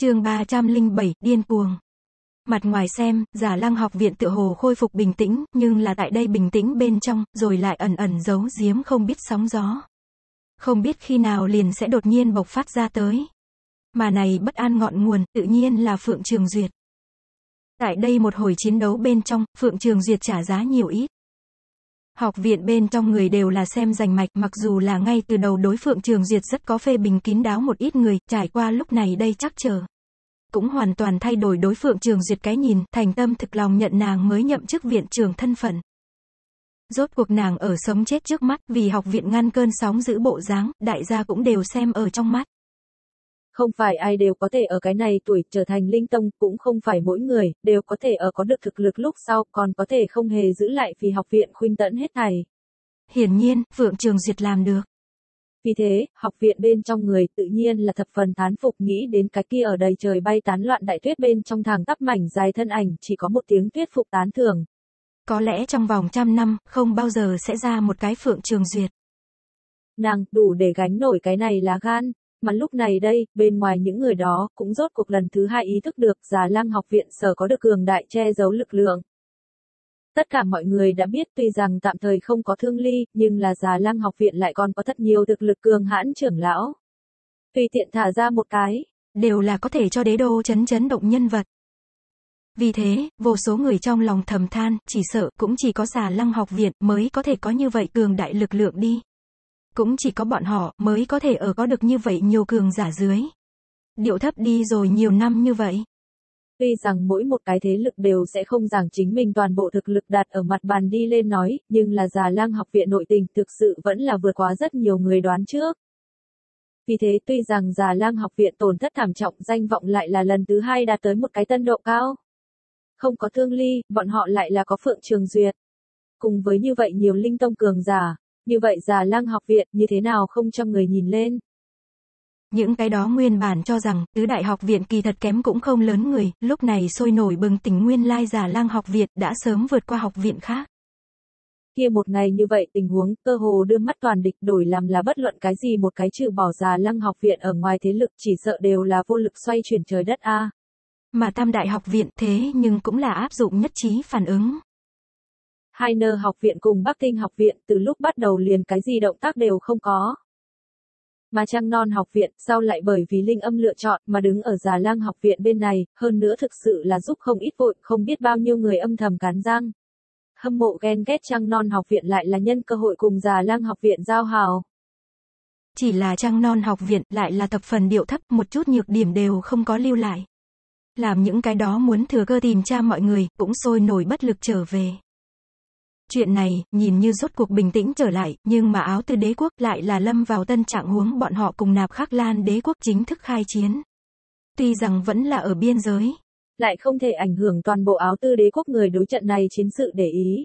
Chương 307, điên cuồng. Mặt ngoài xem, Già Lăng học viện tựa hồ khôi phục bình tĩnh, nhưng là tại đây bình tĩnh bên trong, rồi lại ẩn ẩn giấu giếm không biết sóng gió. Không biết khi nào liền sẽ đột nhiên bộc phát ra tới. Mà này bất an ngọn nguồn, tự nhiên là Phượng Trường Duyệt. Tại đây một hồi chiến đấu bên trong, Phượng Trường Duyệt trả giá nhiều ít. Học viện bên trong người đều là xem rành mạch, mặc dù là ngay từ đầu đối Phượng Trường Duyệt rất có phê bình kín đáo một ít người, trải qua lúc này đây chắc chờ. Cũng hoàn toàn thay đổi đối Phượng Trường Duyệt cái nhìn, thành tâm thực lòng nhận nàng mới nhậm chức viện trưởng thân phận. Rốt cuộc nàng ở sống chết trước mắt, vì học viện ngăn cơn sóng giữ bộ dáng, đại gia cũng đều xem ở trong mắt. Không phải ai đều có thể ở cái này tuổi trở thành linh tông, cũng không phải mỗi người đều có thể ở có được thực lực lúc sau, còn có thể không hề giữ lại vì học viện khuynh tẫn hết thảy. Hiển nhiên, Phượng Trường Duyệt làm được. Vì thế, học viện bên trong người tự nhiên là thập phần thán phục, nghĩ đến cái kia ở đầy trời bay tán loạn đại tuyết bên trong thẳng tắp mảnh dài thân ảnh, chỉ có một tiếng tuyết phục tán thưởng. Có lẽ trong vòng 100 năm, không bao giờ sẽ ra một cái Phượng Trường Duyệt. Nàng, đủ để gánh nổi cái này lá gan. Mà lúc này đây, bên ngoài những người đó, cũng rốt cuộc lần thứ hai ý thức được Già Lăng học viện sở có được cường đại che giấu lực lượng. Tất cả mọi người đã biết tuy rằng tạm thời không có Thương Ly, nhưng là Già Lăng học viện lại còn có thật nhiều thực lực cường hãn trưởng lão. Tùy tiện thả ra một cái, đều là có thể cho đế đô chấn động nhân vật. Vì thế, vô số người trong lòng thầm than, chỉ sợ cũng chỉ có Già Lăng học viện mới có thể có như vậy cường đại lực lượng đi. Cũng chỉ có bọn họ mới có thể ở có được như vậy nhiều cường giả dưới. Điệu thấp đi rồi nhiều năm như vậy. Tuy rằng mỗi một cái thế lực đều sẽ không giảng chính mình toàn bộ thực lực đặt ở mặt bàn đi lên nói, nhưng là Già Lăng học viện nội tình thực sự vẫn là vượt quá rất nhiều người đoán trước. Vì thế tuy rằng Già Lăng học viện tổn thất thảm trọng, danh vọng lại là lần thứ hai đạt tới một cái tân độ cao. Không có Thương Ly, bọn họ lại là có Phượng Trường Duyệt. Cùng với như vậy nhiều linh tông cường giả, như vậy Già Lăng học viện như thế nào không cho người nhìn lên. Những cái đó nguyên bản cho rằng, tứ đại học viện kỳ thật kém cũng không lớn người, lúc này sôi nổi bừng tỉnh nguyên lai Già Lăng học viện đã sớm vượt qua học viện khác. Kia một ngày như vậy tình huống, cơ hồ đưa mắt toàn địch đổi làm là bất luận cái gì một cái trừ bỏ Già Lăng học viện ở ngoài thế lực chỉ sợ đều là vô lực xoay chuyển trời đất a. Mà Tam đại học viện thế nhưng cũng là áp dụng nhất trí phản ứng. Hai nơ học viện cùng Bắc Kinh học viện từ lúc bắt đầu liền cái gì động tác đều không có. Mà Trăng Non học viện sau lại bởi vì linh âm lựa chọn mà đứng ở Già Lăng học viện bên này, hơn nữa thực sự là giúp không ít vội, không biết bao nhiêu người âm thầm cắn răng. Hâm mộ ghen ghét Trăng Non học viện lại là nhân cơ hội cùng Già Lăng học viện giao hảo. Chỉ là Trăng Non học viện lại là thập phần điệu thấp, một chút nhược điểm đều không có lưu lại. Làm những cái đó muốn thừa cơ tìm tra mọi người, cũng sôi nổi bất lực trở về. Chuyện này, nhìn như rốt cuộc bình tĩnh trở lại, nhưng mà Áo Tư đế quốc lại là lâm vào tân trạng huống, bọn họ cùng Nạp Khắc Lan đế quốc chính thức khai chiến. Tuy rằng vẫn là ở biên giới, lại không thể ảnh hưởng toàn bộ Áo Tư đế quốc người đối trận này chiến sự để ý.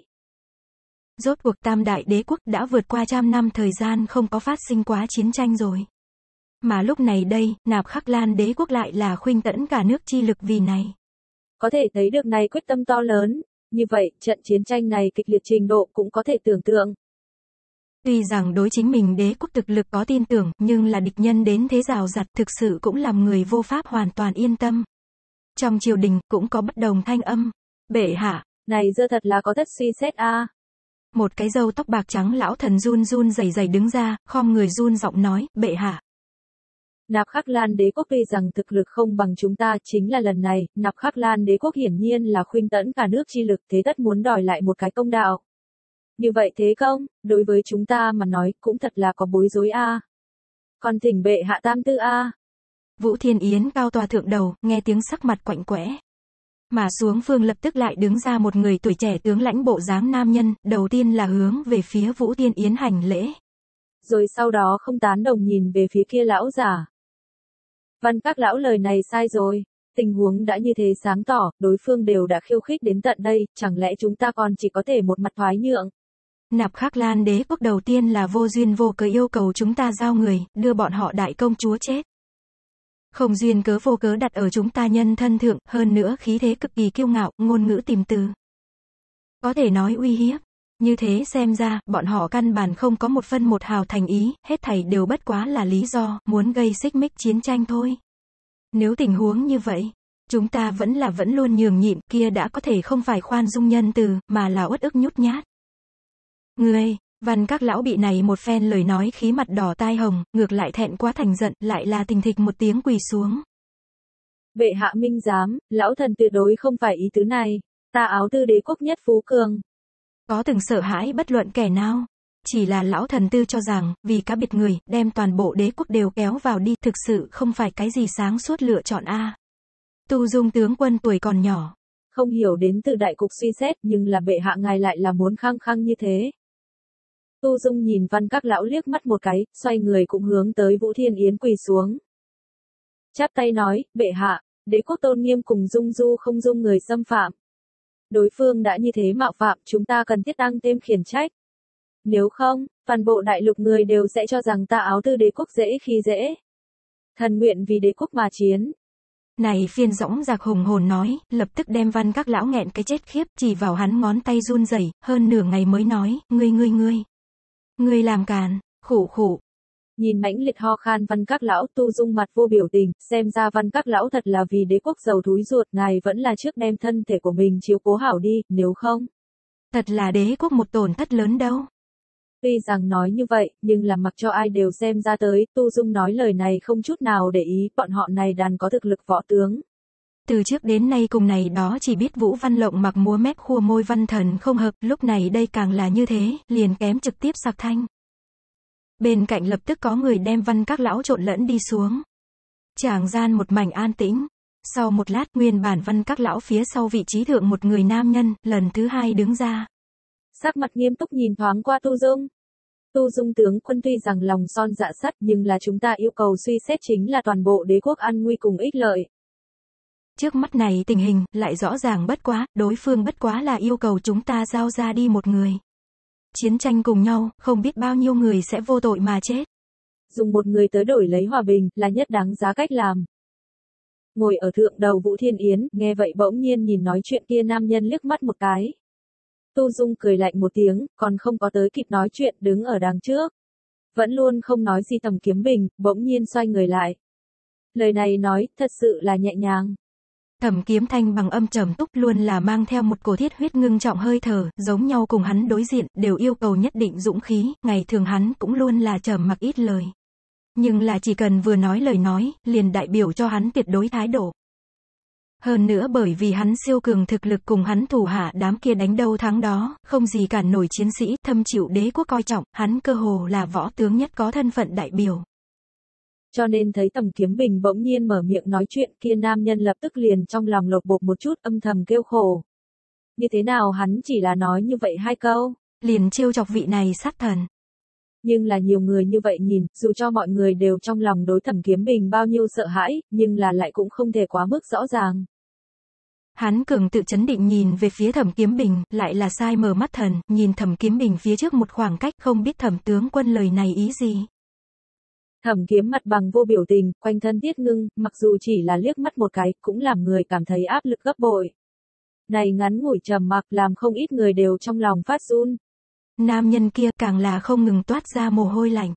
Rốt cuộc Tam đại đế quốc đã vượt qua 100 năm thời gian không có phát sinh quá chiến tranh rồi. Mà lúc này đây, Nạp Khắc Lan đế quốc lại là khuynh tẫn cả nước chi lực vì này. Có thể thấy được này quyết tâm to lớn. Như vậy, trận chiến tranh này kịch liệt trình độ cũng có thể tưởng tượng. Tuy rằng đối chính mình đế quốc thực lực có tin tưởng, nhưng là địch nhân đến thế rào rặt thực sự cũng làm người vô pháp hoàn toàn yên tâm. Trong triều đình, cũng có bất đồng thanh âm. Bệ hạ, này dơ thật là có tất suy xét a. Một cái râu tóc bạc trắng lão thần run run rẩy rẩy đứng ra, khom người run giọng nói, bệ hạ. Nạp Khắc Lan đế quốc tuy rằng thực lực không bằng chúng ta, chính là lần này, Nạp Khắc Lan đế quốc hiển nhiên là khuynh tẫn cả nước chi lực, thế tất muốn đòi lại một cái công đạo. Như vậy thế không, đối với chúng ta mà nói, cũng thật là có bối rối a. Còn thỉnh bệ hạ tam tư a. Vũ Thiên Yến cao tòa thượng đầu, nghe tiếng sắc mặt quạnh quẽ. Mà xuống phương lập tức lại đứng ra một người tuổi trẻ tướng lãnh bộ dáng nam nhân, đầu tiên là hướng về phía Vũ Thiên Yến hành lễ. Rồi sau đó không tán đồng nhìn về phía kia lão giả. Văn các lão lời này sai rồi, tình huống đã như thế sáng tỏ, đối phương đều đã khiêu khích đến tận đây, chẳng lẽ chúng ta còn chỉ có thể một mặt thoái nhượng. Nạp Khắc Lan đế quốc đầu tiên là vô duyên vô cớ yêu cầu chúng ta giao người, đưa bọn họ đại công chúa chết. Không duyên cớ vô cớ đặt ở chúng ta nhân thân thượng, hơn nữa khí thế cực kỳ kiêu ngạo, ngôn ngữ tìm từ. Có thể nói uy hiếp. Như thế xem ra, bọn họ căn bản không có một phân một hào thành ý, hết thảy đều bất quá là lý do, muốn gây xích mích chiến tranh thôi. Nếu tình huống như vậy, chúng ta vẫn luôn nhường nhịn, kia đã có thể không phải khoan dung nhân từ, mà là uất ức nhút nhát. Ngươi, Văn các lão bị này một phen lời nói khí mặt đỏ tai hồng, ngược lại thẹn quá thành giận, lại là thình thịch một tiếng quỳ xuống. Bệ hạ minh giám, lão thần tuyệt đối không phải ý tứ này, ta áo tư đế quốc nhất phú cường. Có từng sợ hãi bất luận kẻ nào. Chỉ là lão thần tư cho rằng, vì cá biệt người, đem toàn bộ đế quốc đều kéo vào đi, thực sự không phải cái gì sáng suốt lựa chọn a. Tu Dung tướng quân tuổi còn nhỏ. Không hiểu đến từ đại cục suy xét, nhưng là bệ hạ ngài lại là muốn khăng khăng như thế. Tu Dung nhìn Văn các lão liếc mắt một cái, xoay người cũng hướng tới Vũ Thiên Yến quỳ xuống. Chắp tay nói, bệ hạ, đế quốc tôn nghiêm cùng dung du không dung người xâm phạm. Đối phương đã như thế mạo phạm, chúng ta cần thiết tăng thêm khiển trách. Nếu không, toàn bộ đại lục người đều sẽ cho rằng ta áo tư đế quốc dễ khi dễ. Thần nguyện vì đế quốc mà chiến. Này phiên dõng dạc hùng hồn nói, lập tức đem Văn các lão nghẹn cái chết khiếp, chỉ vào hắn ngón tay run rẩy, hơn nửa ngày mới nói, ngươi làm càn, khụ khụ. Nhìn mãnh liệt ho khan Văn các lão, Tu Dung mặt vô biểu tình, xem ra Văn các lão thật là vì đế quốc giàu thúi ruột, ngài vẫn là trước đem thân thể của mình chiếu cố hảo đi, nếu không. Thật là đế quốc một tổn thất lớn đâu. Tuy rằng nói như vậy, nhưng là mặc cho ai đều xem ra tới, Tu Dung nói lời này không chút nào để ý, bọn họ này đàn có thực lực võ tướng. Từ trước đến nay cùng này đó chỉ biết Vũ Văn Lộng mặc múa mép khua môi văn thần không hợp, lúc này đây càng là như thế, liền kém trực tiếp sạc thanh. Bên cạnh lập tức có người đem Văn các lão trộn lẫn đi xuống. Tràng gian một mảnh an tĩnh. Sau một lát, nguyên bản Văn các lão phía sau vị trí thượng một người nam nhân, lần thứ hai đứng ra. Sắc mặt nghiêm túc nhìn thoáng qua Tu Dung. Tu Dung tướng quân tuy rằng lòng son dạ sắt, nhưng là chúng ta yêu cầu suy xét chính là toàn bộ đế quốc an nguy cùng ích lợi. Trước mắt này tình hình, lại rõ ràng bất quá, đối phương bất quá là yêu cầu chúng ta giao ra đi một người. Chiến tranh cùng nhau, không biết bao nhiêu người sẽ vô tội mà chết. Dùng một người tới đổi lấy hòa bình, là nhất đáng giá cách làm. Ngồi ở thượng đầu Vũ Thiên Yến, nghe vậy bỗng nhiên nhìn nói chuyện kia nam nhân liếc mắt một cái. Tu Dung cười lạnh một tiếng, còn không có tới kịp nói chuyện, đứng ở đằng trước. Vẫn luôn không nói gì Thẩm Kiếm Bình, bỗng nhiên xoay người lại. Lời này nói, thật sự là nhẹ nhàng. Thẩm Kiếm Thanh bằng âm trầm túc luôn là mang theo một cổ thiết huyết ngưng trọng hơi thở, giống nhau cùng hắn đối diện, đều yêu cầu nhất định dũng khí, ngày thường hắn cũng luôn là trầm mặc ít lời. Nhưng là chỉ cần vừa nói lời nói, liền đại biểu cho hắn tuyệt đối thái độ. Hơn nữa bởi vì hắn siêu cường thực lực cùng hắn thủ hạ đám kia đánh đâu thắng đó, không gì cản nổi chiến sĩ, thâm chịu đế quốc coi trọng, hắn cơ hồ là võ tướng nhất có thân phận đại biểu. Cho nên thấy Thẩm Kiếm Bình bỗng nhiên mở miệng nói chuyện, kia nam nhân lập tức liền trong lòng lột bột một chút, âm thầm kêu khổ. Như thế nào hắn chỉ là nói như vậy hai câu, liền trêu chọc vị này sát thần. Nhưng là nhiều người như vậy nhìn, dù cho mọi người đều trong lòng đối Thẩm Kiếm Bình bao nhiêu sợ hãi, nhưng là lại cũng không thể quá mức rõ ràng. Hắn cường tự chấn định nhìn về phía Thẩm Kiếm Bình, lại là sai mờ mắt thần, nhìn Thẩm Kiếm Bình phía trước một khoảng cách, không biết Thẩm tướng quân lời này ý gì. Thẩm Kiếm mặt bằng vô biểu tình, quanh thân tiết ngưng, mặc dù chỉ là liếc mắt một cái, cũng làm người cảm thấy áp lực gấp bội. Này ngắn ngủi trầm mặc làm không ít người đều trong lòng phát run. Nam nhân kia càng là không ngừng toát ra mồ hôi lạnh.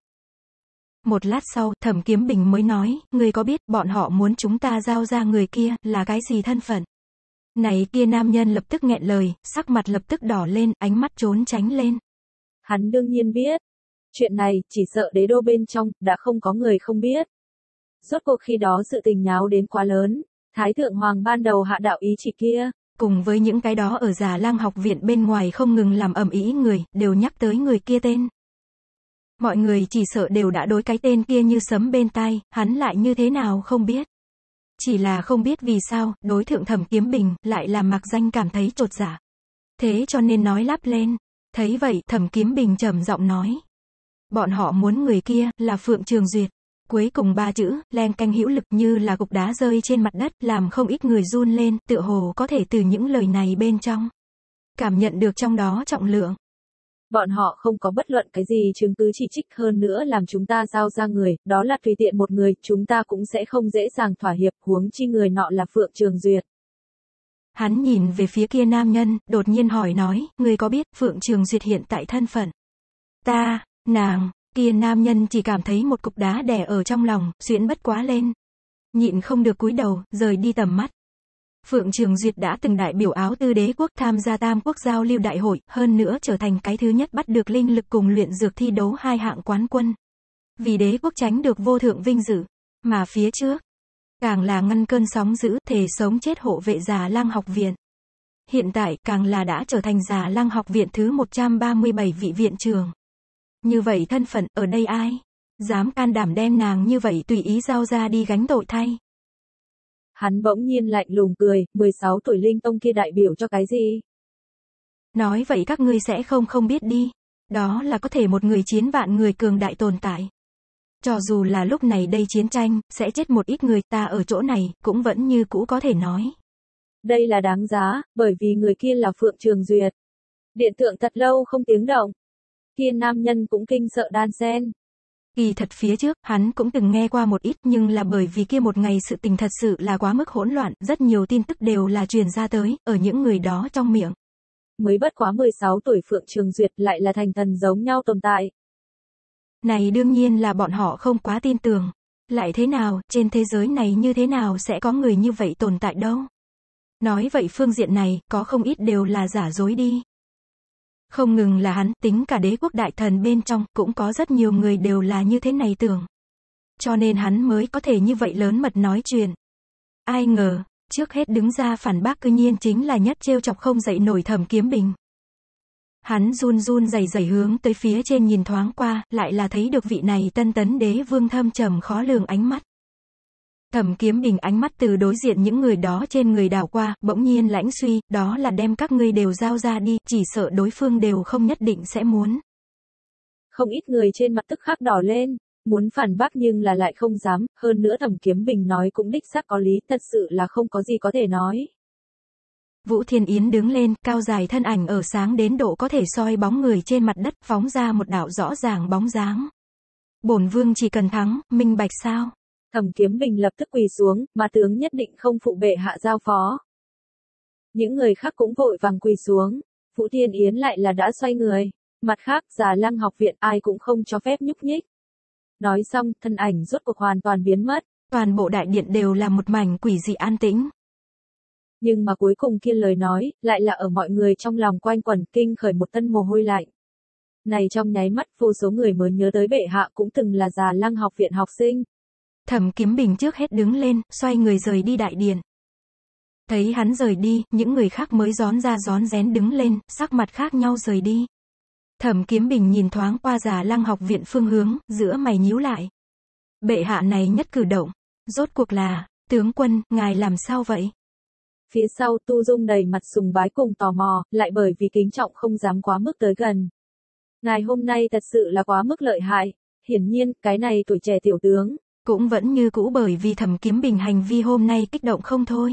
Một lát sau, Thẩm Kiếm Bình mới nói, ngươi có biết bọn họ muốn chúng ta giao ra người kia, là cái gì thân phận? Này kia nam nhân lập tức nghẹn lời, sắc mặt lập tức đỏ lên, ánh mắt trốn tránh lên. Hắn đương nhiên biết. Chuyện này, chỉ sợ đế đô bên trong, đã không có người không biết. Rốt cuộc khi đó sự tình nháo đến quá lớn, Thái Thượng Hoàng ban đầu hạ đạo ý chỉ kia. Cùng với những cái đó ở Già Lang học viện bên ngoài không ngừng làm ầm ĩ người, đều nhắc tới người kia tên. Mọi người chỉ sợ đều đã đối cái tên kia như sấm bên tai, hắn lại như thế nào không biết. Chỉ là không biết vì sao, đối thượng Thẩm Kiếm Bình, lại làm mặc danh cảm thấy chột dạ. Thế cho nên nói lắp lên. Thấy vậy, Thẩm Kiếm Bình trầm giọng nói. Bọn họ muốn người kia, là Phượng Trường Duyệt. Cuối cùng ba chữ, leng canh hữu lực như là cục đá rơi trên mặt đất, làm không ít người run lên, tựa hồ có thể từ những lời này bên trong. Cảm nhận được trong đó trọng lượng. Bọn họ không có bất luận cái gì chứng cứ chỉ trích hơn nữa làm chúng ta giao ra người, đó là tùy tiện một người, chúng ta cũng sẽ không dễ dàng thỏa hiệp, huống chi người nọ là Phượng Trường Duyệt. Hắn nhìn về phía kia nam nhân, đột nhiên hỏi nói, ngươi có biết Phượng Trường Duyệt hiện tại thân phận? Nàng, kia nam nhân chỉ cảm thấy một cục đá đè ở trong lòng, xuyễn bất quá lên. nhịn không được cúi đầu, rời đi tầm mắt. Phượng Trường Duyệt đã từng đại biểu Áo Tư Đế quốc tham gia Tam Quốc giao lưu đại hội, hơn nữa trở thành cái thứ nhất bắt được linh lực cùng luyện dược thi đấu 2 hạng quán quân. Vì đế quốc tránh được vô thượng vinh dự, mà phía trước, càng là ngăn cơn sóng dữ, thề sống chết hộ vệ Già Lăng học viện. Hiện tại, càng là đã trở thành Già Lăng học viện thứ 137 vị viện trưởng. Như vậy thân phận, ở đây ai dám can đảm đem nàng như vậy tùy ý giao ra đi gánh tội thay. Hắn bỗng nhiên lạnh lùng cười, 16 tuổi linh tông kia đại biểu cho cái gì? Nói vậy các ngươi sẽ không biết đi. Đó là có thể một người chiến vạn người cường đại tồn tại. Cho dù là lúc này đây chiến tranh, sẽ chết một ít người, ta ở chỗ này, cũng vẫn như cũ có thể nói. Đây là đáng giá, bởi vì người kia là Phượng Trường Duyệt. Điện tượng thật lâu không tiếng động. Kia nam nhân cũng kinh sợ đan sen. Kỳ thật phía trước, hắn cũng từng nghe qua một ít, nhưng là bởi vì kia một ngày sự tình thật sự là quá mức hỗn loạn, rất nhiều tin tức đều là truyền ra tới, ở những người đó trong miệng. Mới bất quá 16 tuổi Phượng Trường Duyệt lại là thành thần giống nhau tồn tại. Này đương nhiên là bọn họ không quá tin tưởng. Lại thế nào, trên thế giới này như thế nào sẽ có người như vậy tồn tại đâu. Nói vậy phương diện này, có không ít đều là giả dối đi. Không ngừng là hắn, tính cả đế quốc đại thần bên trong, cũng có rất nhiều người đều là như thế này tưởng. Cho nên hắn mới có thể như vậy lớn mật nói chuyện. Ai ngờ, trước hết đứng ra phản bác cư nhiên chính là nhất trêu chọc không dậy nổi Thẩm Kiếm Bình. Hắn run run rẩy rẩy hướng tới phía trên nhìn thoáng qua, lại là thấy được vị này Tân Tấn đế vương thâm trầm khó lường ánh mắt. Thẩm Kiếm Bình ánh mắt từ đối diện những người đó trên người đảo qua, bỗng nhiên lãnh suy, đó là đem các ngươi đều giao ra đi, chỉ sợ đối phương đều không nhất định sẽ muốn. Không ít người trên mặt tức khắc đỏ lên, muốn phản bác nhưng là lại không dám, hơn nữa Thẩm Kiếm Bình nói cũng đích xác có lý, thật sự là không có gì có thể nói. Vũ Thiên Yến đứng lên, cao dài thân ảnh ở sáng đến độ có thể soi bóng người trên mặt đất, phóng ra một đạo rõ ràng bóng dáng. Bổn vương chỉ cần thắng, minh bạch sao? Thẩm Kiếm Bình lập tức quỳ xuống, mà tướng nhất định không phụ bệ hạ giao phó. Những người khác cũng vội vàng quỳ xuống, Vũ Thiên Yến lại là đã xoay người. Mặt khác, Già Lăng học viện ai cũng không cho phép nhúc nhích. Nói xong, thân ảnh rốt cuộc hoàn toàn biến mất. Toàn bộ đại điện đều là một mảnh quỷ dị an tĩnh. Nhưng mà cuối cùng kia lời nói, lại là ở mọi người trong lòng quanh quẩn, kinh khởi một tân mồ hôi lạnh. Này trong nháy mắt, vô số người mới nhớ tới bệ hạ cũng từng là Già Lăng học viện học sinh. Thẩm Kiếm Bình trước hết đứng lên, xoay người rời đi đại điện. Thấy hắn rời đi, những người khác mới rón ra rón rén đứng lên, sắc mặt khác nhau rời đi. Thẩm Kiếm Bình nhìn thoáng qua Già Lăng học viện phương hướng, giữa mày nhíu lại. Bệ hạ này nhất cử động, rốt cuộc là, tướng quân, ngài làm sao vậy? Phía sau Tu Dung đầy mặt sùng bái cùng tò mò, lại bởi vì kính trọng không dám quá mức tới gần. Ngài hôm nay thật sự là quá mức lợi hại, hiển nhiên, cái này tuổi trẻ tiểu tướng, cũng vẫn như cũ bởi vì Thẩm Kiếm Bình hành vi hôm nay kích động không thôi.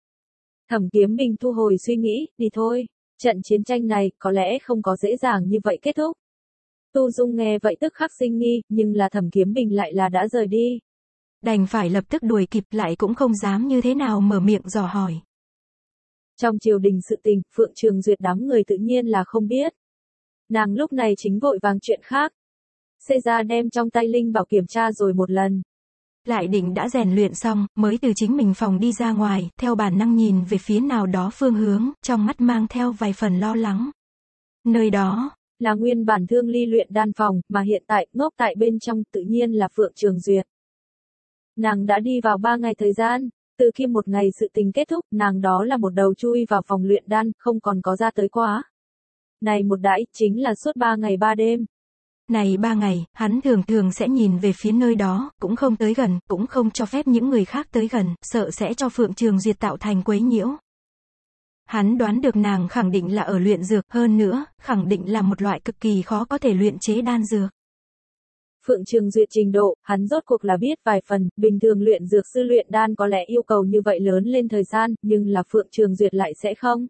Thẩm Kiếm Bình thu hồi suy nghĩ, đi thôi, trận chiến tranh này có lẽ không có dễ dàng như vậy kết thúc. Tu Dung nghe vậy tức khắc sinh nghi, nhưng là Thẩm Kiếm Bình lại là đã rời đi. Đành phải lập tức đuổi kịp, lại cũng không dám như thế nào mở miệng dò hỏi. Trong triều đình sự tình, Phượng Trường Duyệt đám người tự nhiên là không biết. Nàng lúc này chính vội vàng chuyện khác. Xê ra đem trong tay linh bảo kiểm tra rồi một lần. Lại định đã rèn luyện xong, mới từ chính mình phòng đi ra ngoài, theo bản năng nhìn về phía nào đó phương hướng, trong mắt mang theo vài phần lo lắng. Nơi đó, là nguyên bản Thương Ly luyện đan phòng, mà hiện tại, ngốc tại bên trong tự nhiên là Phượng Trường Duyệt. Nàng đã đi vào 3 ngày thời gian, từ khi một ngày sự tình kết thúc, nàng đó là một đầu chui vào phòng luyện đan, không còn có ra tới quá. Này một đãi, chính là suốt 3 ngày 3 đêm. Này 3 ngày, hắn thường thường sẽ nhìn về phía nơi đó, cũng không tới gần, cũng không cho phép những người khác tới gần, sợ sẽ cho Phượng Trường Duyệt tạo thành quấy nhiễu. Hắn đoán được nàng khẳng định là ở luyện dược, hơn nữa, khẳng định là một loại cực kỳ khó có thể luyện chế đan dược. Phượng Trường Duyệt trình độ, hắn rốt cuộc là biết vài phần, bình thường luyện dược sư luyện đan có lẽ yêu cầu như vậy lớn lên thời gian, nhưng là Phượng Trường Duyệt lại sẽ không.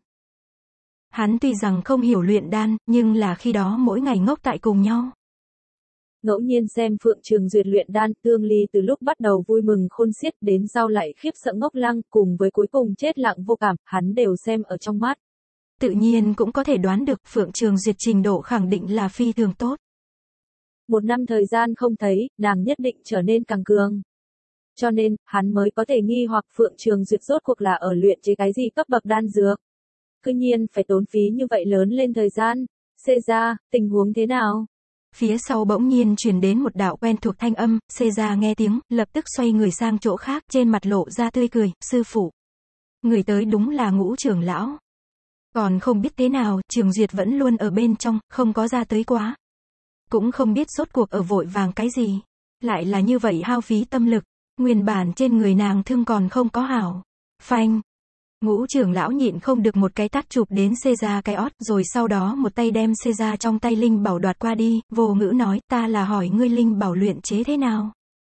Hắn tuy rằng không hiểu luyện đan, nhưng là khi đó mỗi ngày ngốc tại cùng nhau. Ngẫu nhiên xem Phượng Trường Duyệt luyện đan, Thương Ly từ lúc bắt đầu vui mừng khôn xiết đến sau lại khiếp sợ ngốc lăng, cùng với cuối cùng chết lặng vô cảm, hắn đều xem ở trong mắt. Tự nhiên cũng có thể đoán được Phượng Trường Duyệt trình độ khẳng định là phi thường tốt. 1 năm thời gian không thấy, nàng nhất định trở nên càng cường. Cho nên, hắn mới có thể nghi hoặc Phượng Trường Duyệt rốt cuộc là ở luyện chế cái gì cấp bậc đan dược. Cứ nhiên phải tốn phí như vậy lớn lên thời gian. Xê ra, tình huống thế nào? Phía sau bỗng nhiên truyền đến một đạo quen thuộc thanh âm, Xê ra nghe tiếng, lập tức xoay người sang chỗ khác, trên mặt lộ ra tươi cười, sư phụ. Người tới đúng là Ngũ trưởng lão. Còn không biết thế nào, Trường Duyệt vẫn luôn ở bên trong, không có ra tới quá. Cũng không biết rốt cuộc ở vội vàng cái gì. Lại là như vậy hao phí tâm lực, nguyên bản trên người nàng thương còn không có hảo. Phanh. Ngũ trưởng lão nhịn không được một cái tát chụp đến Xê ra cái ót, rồi sau đó một tay đem Xê ra trong tay linh bảo đoạt qua đi, vô ngữ nói, ta là hỏi ngươi linh bảo luyện chế thế nào.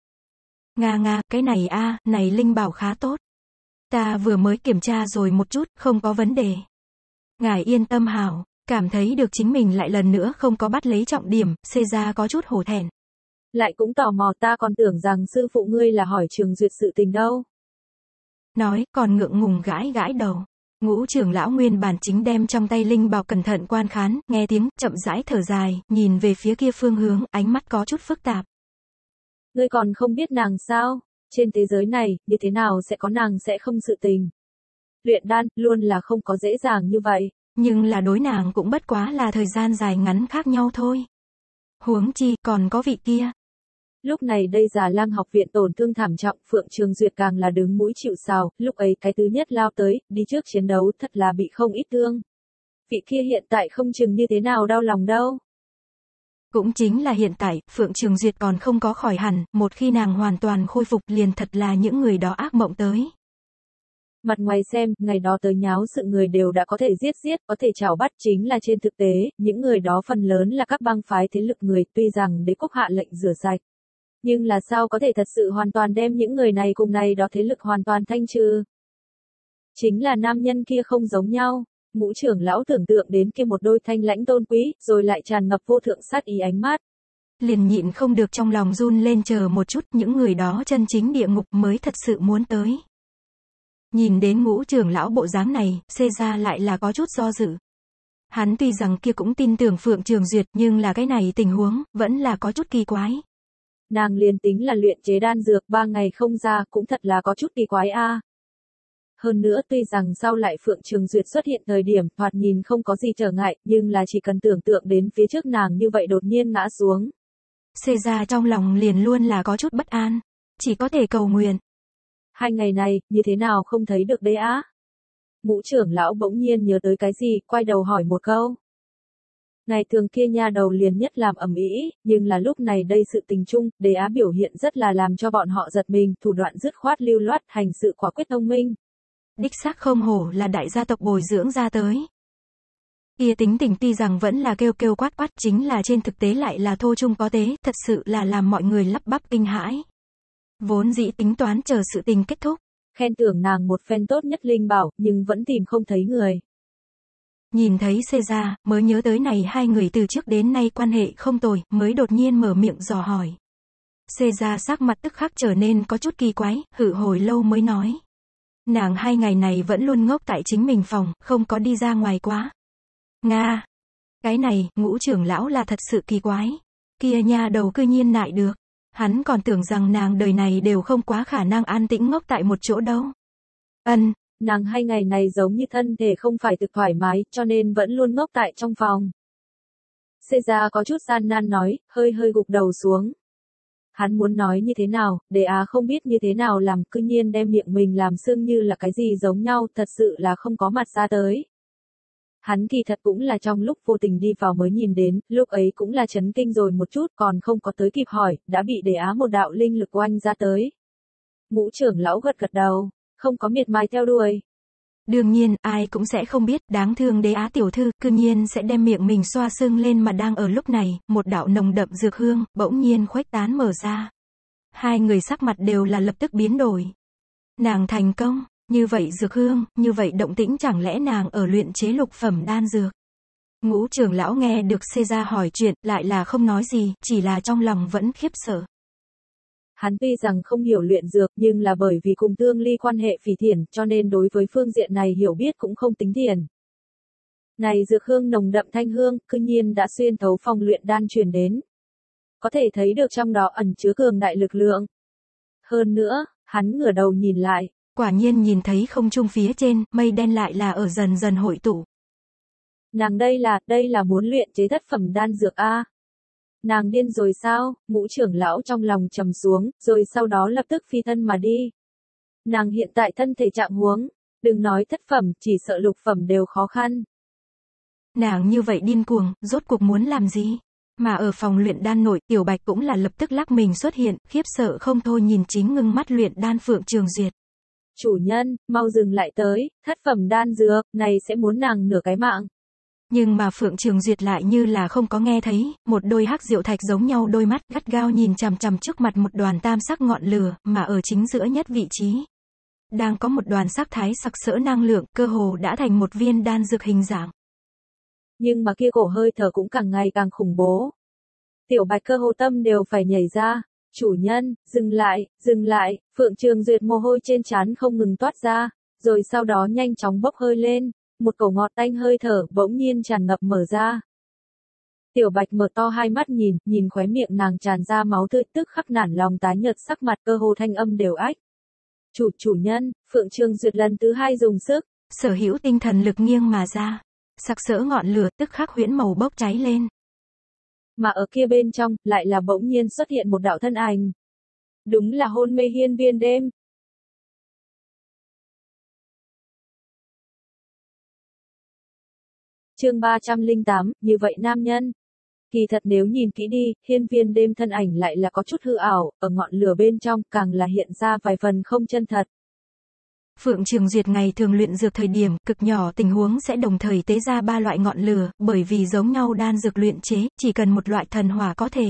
Nga, cái này này linh bảo khá tốt. Ta vừa mới kiểm tra rồi một chút, không có vấn đề. Ngài yên tâm hảo, cảm thấy được chính mình lại lần nữa không có bắt lấy trọng điểm, Xê ra có chút hổ thẹn. Lại cũng tò mò, ta còn tưởng rằng sư phụ ngươi là hỏi Trường Duyệt sự tình đâu. Nói, còn ngượng ngùng gãi gãi đầu. Ngũ trưởng lão nguyên bản chính đem trong tay linh bảo cẩn thận quan khán, nghe tiếng, chậm rãi thở dài, nhìn về phía kia phương hướng, ánh mắt có chút phức tạp. Ngươi còn không biết nàng sao? Trên thế giới này, như thế nào sẽ có nàng sẽ không sự tình. Luyện đan, luôn là không có dễ dàng như vậy. Nhưng là đối nàng cũng bất quá là thời gian dài ngắn khác nhau thôi. Huống chi, còn có vị kia. Lúc này đây Già Lam học viện tổn thương thảm trọng, Phượng Trường Duyệt càng là đứng mũi chịu sào, lúc ấy cái thứ nhất lao tới, đi trước chiến đấu, thật là bị không ít thương. Vị kia hiện tại không chừng như thế nào đau lòng đâu. Cũng chính là hiện tại, Phượng Trường Duyệt còn không có khỏi hẳn, một khi nàng hoàn toàn khôi phục liền thật là những người đó ác mộng tới. Mặt ngoài xem, ngày đó tới nháo sự người đều đã có thể giết, có thể trảo bắt, chính là trên thực tế, những người đó phần lớn là các bang phái thế lực người, tuy rằng đế quốc hạ lệnh rửa sạch. Nhưng là sao có thể thật sự hoàn toàn đem những người này cùng này đó thế lực hoàn toàn thanh trừ. Chính là nam nhân kia không giống nhau. Ngũ trưởng lão tưởng tượng đến kia một đôi thanh lãnh tôn quý, rồi lại tràn ngập vô thượng sát ý ánh mắt. Liền nhịn không được trong lòng run lên, chờ một chút, những người đó chân chính địa ngục mới thật sự muốn tới. Nhìn đến Ngũ trưởng lão bộ dáng này, Xê ra lại là có chút do dự. Hắn tuy rằng kia cũng tin tưởng Phượng Trường Duyệt, nhưng là cái này tình huống, vẫn là có chút kỳ quái. Nàng liền tính là luyện chế đan dược 3 ngày không ra, cũng thật là có chút kỳ quái a. Hơn nữa tuy rằng sau lại Phượng Trường Duyệt xuất hiện thời điểm, thoạt nhìn không có gì trở ngại, nhưng là chỉ cần tưởng tượng đến phía trước nàng như vậy đột nhiên ngã xuống. Xê ra trong lòng liền luôn là có chút bất an. Chỉ có thể cầu nguyện. 2 ngày này, như thế nào không thấy được đấy á? Ngũ trưởng lão bỗng nhiên nhớ tới cái gì, quay đầu hỏi một câu. Ngày thường kia nha đầu liền nhất làm ầm ĩ, nhưng là lúc này đây sự tình chung, Đế Á biểu hiện rất là làm cho bọn họ giật mình, thủ đoạn dứt khoát lưu loát, hành sự quả quyết thông minh. Đích xác không hổ là đại gia tộc bồi dưỡng ra tới. Kia tính tình tuy rằng vẫn là kêu quát quát, chính là trên thực tế lại là thô trung có tế, thật sự là làm mọi người lắp bắp kinh hãi. Vốn dĩ tính toán chờ sự tình kết thúc. Khen thưởng nàng một phen tốt nhất linh bảo, nhưng vẫn tìm không thấy người. Nhìn thấy Xê ra, mới nhớ tới này hai người từ trước đến nay quan hệ không tồi, mới đột nhiên mở miệng dò hỏi. Xê ra sắc mặt tức khắc trở nên có chút kỳ quái, hử hồi lâu mới nói. Nàng 2 ngày này vẫn luôn ngốc tại chính mình phòng, không có đi ra ngoài quá. Nga! Cái này, Ngũ trưởng lão là thật sự kỳ quái. Kia nha đầu cư nhiên nại được. Hắn còn tưởng rằng nàng đời này đều không quá khả năng an tĩnh ngốc tại một chỗ đâu. Nàng 2 ngày này giống như thân thể không phải thực thoải mái, cho nên vẫn luôn ngốc tại trong phòng. Xê ra có chút gian nan nói, hơi gục đầu xuống. Hắn muốn nói như thế nào, Đế Á không biết như thế nào làm, cư nhiên đem miệng mình làm sưng như là cái gì giống nhau, thật sự là không có mặt ra tới. Hắn kỳ thật cũng là trong lúc vô tình đi vào mới nhìn đến, lúc ấy cũng là chấn kinh rồi một chút, còn không có tới kịp hỏi, đã bị Đế Á một đạo linh lực oanh ra tới. Ngũ trưởng lão gật đầu, không có miệt mài theo đuổi. Đương nhiên, ai cũng sẽ không biết, đáng thương Đế Á tiểu thư, cư nhiên sẽ đem miệng mình xoa sưng lên, mà đang ở lúc này, một đạo nồng đậm dược hương, bỗng nhiên khuếch tán mở ra. Hai người sắc mặt đều là lập tức biến đổi. Nàng thành công, như vậy dược hương, như vậy động tĩnh, chẳng lẽ nàng ở luyện chế lục phẩm đan dược. Ngũ trưởng lão nghe được Xê ra hỏi chuyện, lại là không nói gì, chỉ là trong lòng vẫn khiếp sợ. Hắn tuy rằng không hiểu luyện dược, nhưng là bởi vì cùng Tương Ly quan hệ phỉ thiện, cho nên đối với phương diện này hiểu biết cũng không tính thiện. Này dược hương nồng đậm thanh hương, cư nhiên đã xuyên thấu phòng luyện đan truyền đến. Có thể thấy được trong đó ẩn chứa cường đại lực lượng. Hơn nữa, Hắn ngửa đầu nhìn lại. Quả nhiên nhìn thấy không trung phía trên, mây đen lại là ở dần dần hội tụ. Nàng đây là muốn luyện chế thất phẩm đan dược a. Nàng điên rồi sao? Ngũ trưởng lão trong lòng trầm xuống, rồi sau đó lập tức phi thân mà đi. Nàng hiện tại thân thể trạng huống, đừng nói thất phẩm, chỉ sợ lục phẩm đều khó khăn. Nàng như vậy điên cuồng, rốt cuộc muốn làm gì? Mà ở phòng luyện đan nội, Tiểu Bạch cũng là lập tức lắc mình xuất hiện, khiếp sợ không thôi nhìn chính ngưng mắt luyện đan Phượng Trường Duyệt. Chủ nhân, mau dừng lại tới, thất phẩm đan dược, này sẽ muốn nàng nửa cái mạng. Nhưng mà Phượng Trường Duyệt lại như là không có nghe thấy, một đôi hắc diệu thạch giống nhau đôi mắt gắt gao nhìn chằm chằm trước mặt một đoàn tam sắc ngọn lửa, mà ở chính giữa nhất vị trí. Đang có một đoàn sắc thái sặc sỡ năng lượng, cơ hồ đã thành một viên đan dược hình dạng. Nhưng mà kia cổ hơi thở cũng càng ngày càng khủng bố. Tiểu Bạch cơ hồ tâm đều phải nhảy ra. Chủ nhân, dừng lại, Phượng Trường Duyệt mồ hôi trên trán không ngừng toát ra, rồi sau đó nhanh chóng bốc hơi lên, một cổ ngọt tanh hơi thở bỗng nhiên tràn ngập mở ra. Tiểu Bạch mở to hai mắt nhìn khóe miệng nàng tràn ra máu tươi tức khắc nản lòng tái nhợt sắc mặt cơ hồ thanh âm đều ách. Chủ nhân, Phượng Trường Duyệt lần thứ hai dùng sức, sở hữu tinh thần lực nghiêng mà ra. Sặc sỡ ngọn lửa tức khắc huyễn màu bốc cháy lên. Mà ở kia bên trong, lại là bỗng nhiên xuất hiện một đạo thân ảnh. Đúng là hôn mê hiên viên đêm. Chương 308, như vậy nam nhân. Kỳ thật nếu nhìn kỹ đi, hiên viên đêm thân ảnh lại là có chút hư ảo, ở ngọn lửa bên trong càng là hiện ra vài phần không chân thật. Phượng Trường Duyệt ngày thường luyện dược thời điểm, cực nhỏ tình huống sẽ đồng thời tế ra ba loại ngọn lửa, bởi vì giống nhau đan dược luyện chế, chỉ cần một loại thần hỏa có thể.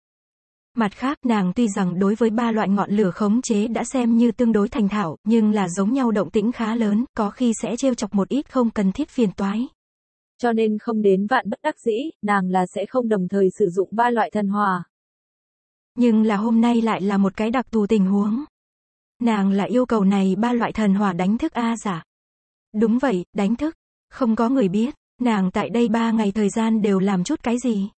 Mặt khác, nàng tuy rằng đối với ba loại ngọn lửa khống chế đã xem như tương đối thành thạo, nhưng là giống nhau động tĩnh khá lớn, có khi sẽ trêu chọc một ít không cần thiết phiền toái. Cho nên không đến vạn bất đắc dĩ, nàng là sẽ không đồng thời sử dụng ba loại thần hỏa. Nhưng là hôm nay lại là một cái đặc thù tình huống. Nàng là yêu cầu này ba loại thần hỏa đánh thức A Giả. Đúng vậy, đánh thức. Không có người biết, nàng tại đây 3 ngày thời gian đều làm chút cái gì.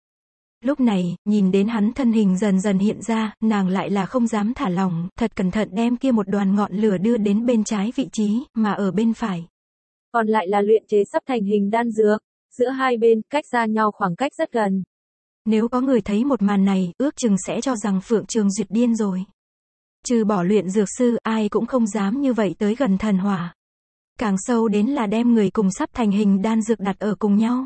Lúc này, nhìn đến hắn thân hình dần dần hiện ra, nàng lại là không dám thả lỏng, thật cẩn thận đem kia một đoàn ngọn lửa đưa đến bên trái vị trí, mà ở bên phải. Còn lại là luyện chế sắp thành hình đan dược, giữa hai bên, cách xa nhau khoảng cách rất gần. Nếu có người thấy một màn này, ước chừng sẽ cho rằng Phượng Trường Duyệt điên rồi. Trừ bỏ luyện dược sư, ai cũng không dám như vậy tới gần thần hỏa. Càng sâu đến là đem người cùng sắp thành hình đan dược đặt ở cùng nhau.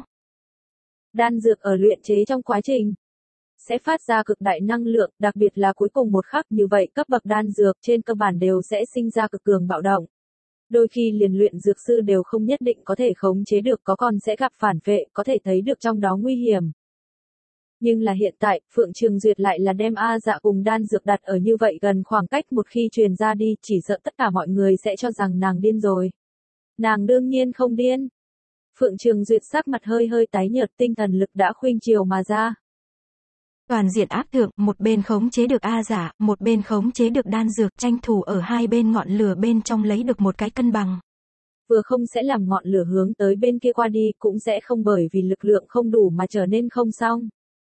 Đan dược ở luyện chế trong quá trình sẽ phát ra cực đại năng lượng, đặc biệt là cuối cùng một khắc như vậy cấp bậc đan dược trên cơ bản đều sẽ sinh ra cực cường bạo động. Đôi khi liền luyện dược sư đều không nhất định có thể khống chế được, có còn sẽ gặp phản vệ, có thể thấy được trong đó nguy hiểm. Nhưng là hiện tại, Phượng Trường Duyệt lại là đem A Dạ cùng đan dược đặt ở như vậy gần khoảng cách, một khi truyền ra đi, chỉ sợ tất cả mọi người sẽ cho rằng nàng điên rồi. Nàng đương nhiên không điên. Phượng Trường Duyệt sắc mặt hơi hơi tái nhợt, tinh thần lực đã khuynh chiều mà ra. Toàn diện áp thượng, một bên khống chế được A Giả, một bên khống chế được đan dược, tranh thủ ở hai bên ngọn lửa bên trong lấy được một cái cân bằng. Vừa không sẽ làm ngọn lửa hướng tới bên kia qua đi, cũng sẽ không bởi vì lực lượng không đủ mà trở nên không xong.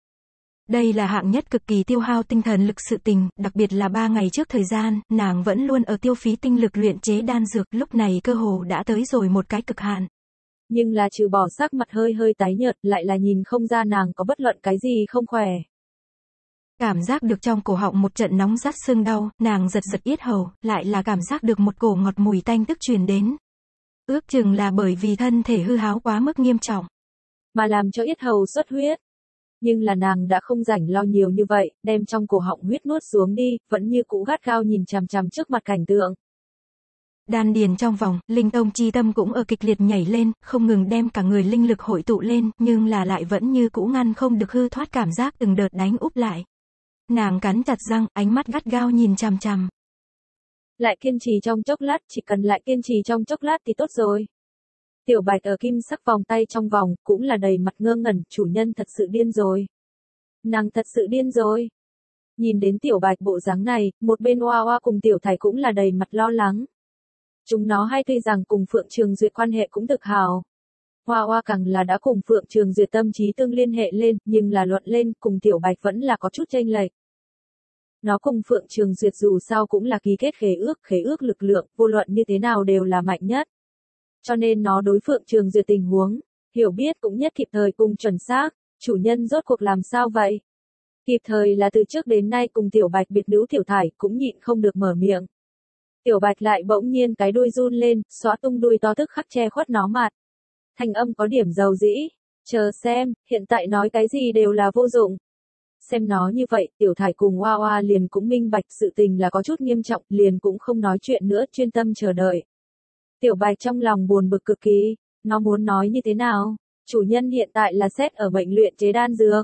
Đây là hạng nhất cực kỳ tiêu hao tinh thần lực sự tình, đặc biệt là 3 ngày trước thời gian, nàng vẫn luôn ở tiêu phí tinh lực luyện chế đan dược, lúc này cơ hồ đã tới rồi một cái cực hạn. Nhưng là trừ bỏ sắc mặt hơi hơi tái nhợt, lại là nhìn không ra nàng có bất luận cái gì không khỏe. Cảm giác được trong cổ họng một trận nóng rát sưng đau, nàng giật giật yết hầu, lại là cảm giác được một cổ ngọt mùi tanh tức truyền đến. Ước chừng là bởi vì thân thể hư háo quá mức nghiêm trọng, mà làm cho yết hầu xuất huyết. Nhưng là nàng đã không rảnh lo nhiều như vậy, đem trong cổ họng huyết nuốt xuống đi, vẫn như cũ gắt gao nhìn chằm chằm trước mặt cảnh tượng. Đan điền trong vòng, linh tông chi tâm cũng ở kịch liệt nhảy lên, không ngừng đem cả người linh lực hội tụ lên, nhưng là lại vẫn như cũ ngăn không được hư thoát cảm giác từng đợt đánh úp lại. Nàng cắn chặt răng, ánh mắt gắt gao nhìn chằm chằm. Lại kiên trì trong chốc lát, chỉ cần lại kiên trì trong chốc lát thì tốt rồi. Tiểu Bạch ở kim sắc vòng tay trong vòng, cũng là đầy mặt ngơ ngẩn, chủ nhân thật sự điên rồi. Nàng thật sự điên rồi. Nhìn đến Tiểu Bạch bộ dáng này, một bên Hoa Hoa cùng Tiểu Thải cũng là đầy mặt lo lắng. Chúng nó hay tuy rằng cùng Phượng Trường Duyệt quan hệ cũng thực hào. Hoa Hoa càng là đã cùng Phượng Trường Duyệt tâm trí tương liên hệ lên, nhưng là luận lên, cùng Tiểu Bạch vẫn là có chút chênh lệch. Nó cùng Phượng Trường Duyệt dù sao cũng là ký kết khế ước lực lượng, vô luận như thế nào đều là mạnh nhất. Cho nên nó đối Phượng Trường Duyệt tình huống, hiểu biết cũng nhất kịp thời cùng chuẩn xác, chủ nhân rốt cuộc làm sao vậy? Kịp thời là từ trước đến nay cùng Tiểu Bạch biệt nữ Tiểu Thải cũng nhịn không được mở miệng. Tiểu Bạch lại bỗng nhiên cái đuôi run lên, xóa tung đuôi to tức khắc che khuất nó mặt. Thanh âm có điểm dầu dĩ, chờ xem, hiện tại nói cái gì đều là vô dụng. Xem nó như vậy, Tiểu Thải cùng Hoa Hoa liền cũng minh bạch sự tình là có chút nghiêm trọng, liền cũng không nói chuyện nữa, chuyên tâm chờ đợi. Tiểu Bạch trong lòng buồn bực cực kỳ, nó muốn nói như thế nào? Chủ nhân hiện tại là xét ở bệnh luyện chế đan dược.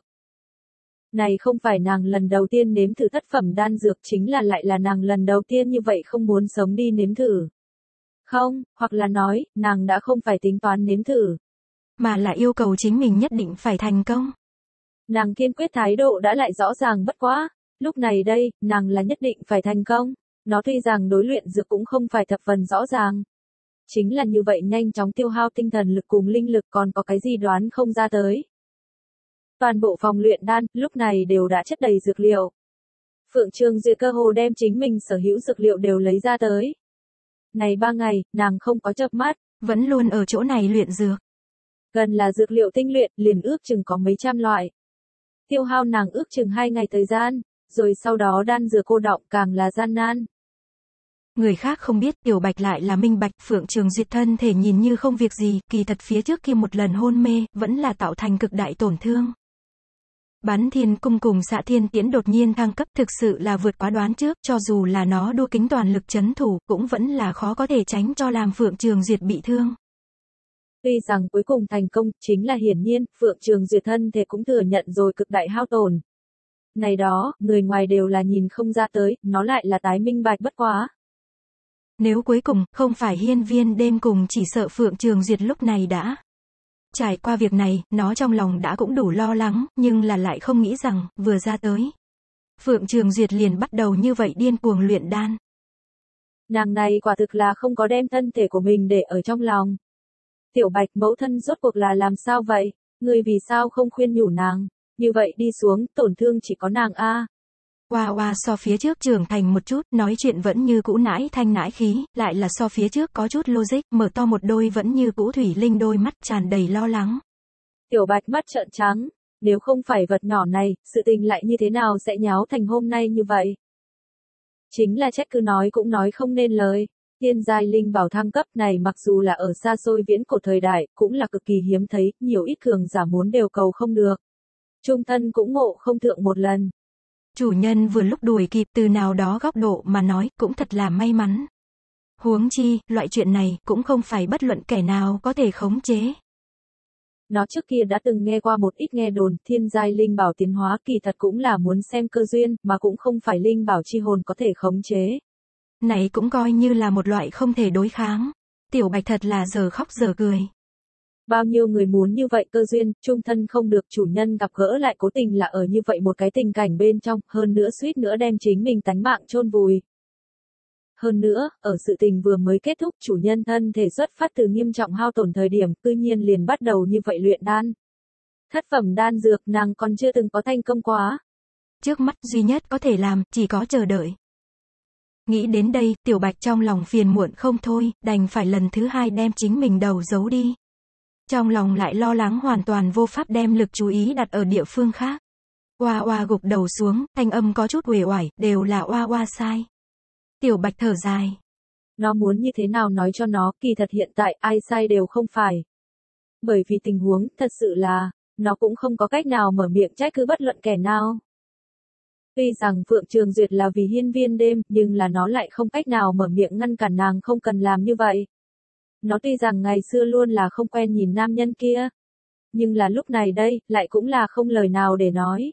Này không phải nàng lần đầu tiên nếm thử thất phẩm đan dược, chính là lại là nàng lần đầu tiên như vậy không muốn sống đi nếm thử. Không, hoặc là nói, nàng đã không phải tính toán nếm thử, mà là yêu cầu chính mình nhất định phải thành công. Nàng kiên quyết thái độ đã lại rõ ràng bất quá, lúc này đây, nàng là nhất định phải thành công. Nó tuy rằng đối luyện dược cũng không phải thập phần rõ ràng. Chính là như vậy nhanh chóng tiêu hao tinh thần lực cùng linh lực, còn có cái gì đoán không ra tới. Toàn bộ phòng luyện đan, lúc này đều đã chất đầy dược liệu. Phượng Trường Duyệt cơ hồ đem chính mình sở hữu dược liệu đều lấy ra tới. Này 3 ngày, nàng không có chợp mắt, vẫn luôn ở chỗ này luyện dược. Gần là dược liệu tinh luyện, liền ước chừng có mấy trăm loại. Tiêu hao nàng ước chừng 2 ngày thời gian, rồi sau đó đan dược cô đọng càng là gian nan. Người khác không biết, Tiểu Bạch lại là minh bạch. Phượng Trường Duyệt thân thể nhìn như không việc gì, kỳ thật phía trước kia một lần hôn mê, vẫn là tạo thành cực đại tổn thương. Bắn Thiên Cung cùng Xạ Thiên Tiễn đột nhiên thăng cấp thực sự là vượt quá đoán trước, cho dù là nó đua kính toàn lực chấn thủ, cũng vẫn là khó có thể tránh cho làm Phượng Trường Duyệt bị thương. Tuy rằng cuối cùng thành công, chính là hiển nhiên, Phượng Trường Duyệt thân thể cũng thừa nhận rồi cực đại hao tổn. Này đó, người ngoài đều là nhìn không ra tới, nó lại là tái minh bạch bất quá. Nếu cuối cùng, không phải hiên viên đêm cùng, chỉ sợ Phượng Trường Duyệt lúc này đã trải qua việc này, nó trong lòng đã cũng đủ lo lắng, nhưng là lại không nghĩ rằng, vừa ra tới, Phượng Trường Duyệt liền bắt đầu như vậy điên cuồng luyện đan. Nàng này quả thực là không có đem thân thể của mình để ở trong lòng. Tiểu Bạch, mẫu thân rốt cuộc là làm sao vậy? Người vì sao không khuyên nhủ nàng? Như vậy đi xuống, tổn thương chỉ có nàng a. Hoa Hoa so phía trước trưởng thành một chút, nói chuyện vẫn như cũ nãi thanh nãi khí, lại là so phía trước có chút logic, mở to một đôi vẫn như cũ thủy linh đôi mắt tràn đầy lo lắng. Tiểu Bạch mắt trợn trắng, nếu không phải vật nhỏ này, sự tình lại như thế nào sẽ nháo thành hôm nay như vậy? Chính là trách cứ nói cũng nói không nên lời. Thiên giai linh bảo thăng cấp này mặc dù là ở xa xôi viễn cổ thời đại, cũng là cực kỳ hiếm thấy, nhiều ít cường giả muốn đều cầu không được. Trung thân cũng ngộ không thượng một lần. Chủ nhân vừa lúc đuổi kịp, từ nào đó góc độ mà nói, cũng thật là may mắn. Huống chi, loại chuyện này, cũng không phải bất luận kẻ nào có thể khống chế. Nó trước kia đã từng nghe qua một ít nghe đồn, thiên giai linh bảo tiến hóa kỳ thật cũng là muốn xem cơ duyên, mà cũng không phải linh bảo chi hồn có thể khống chế. Này cũng coi như là một loại không thể đối kháng. Tiểu Bạch thật là giờ khóc giờ cười. Bao nhiêu người muốn như vậy cơ duyên, trung thân không được, chủ nhân gặp gỡ lại cố tình là ở như vậy một cái tình cảnh bên trong, hơn nữa suýt nữa đem chính mình tánh mạng chôn vùi. Hơn nữa, ở sự tình vừa mới kết thúc, chủ nhân thân thể xuất phát từ nghiêm trọng hao tổn thời điểm, tự nhiên liền bắt đầu như vậy luyện đan. Thất phẩm đan dược nàng còn chưa từng có thành công quá. Trước mắt duy nhất có thể làm, chỉ có chờ đợi. Nghĩ đến đây, Tiểu Bạch trong lòng phiền muộn không thôi, đành phải lần thứ 2 đem chính mình đầu giấu đi. Trong lòng lại lo lắng hoàn toàn vô pháp đem lực chú ý đặt ở địa phương khác. Hoa Hoa gục đầu xuống, thanh âm có chút uể oải, đều là Hoa Hoa sai. Tiểu Bạch thở dài. Nó muốn như thế nào nói cho nó, kỳ thật hiện tại ai sai đều không phải. Bởi vì tình huống, thật sự là, nó cũng không có cách nào mở miệng trách cứ bất luận kẻ nào. Tuy rằng Phượng Trường Duyệt là vì hiên viên đêm, nhưng là nó lại không cách nào mở miệng ngăn cản nàng không cần làm như vậy. Nó tuy rằng ngày xưa luôn là không quen nhìn nam nhân kia, nhưng là lúc này đây, lại cũng là không lời nào để nói.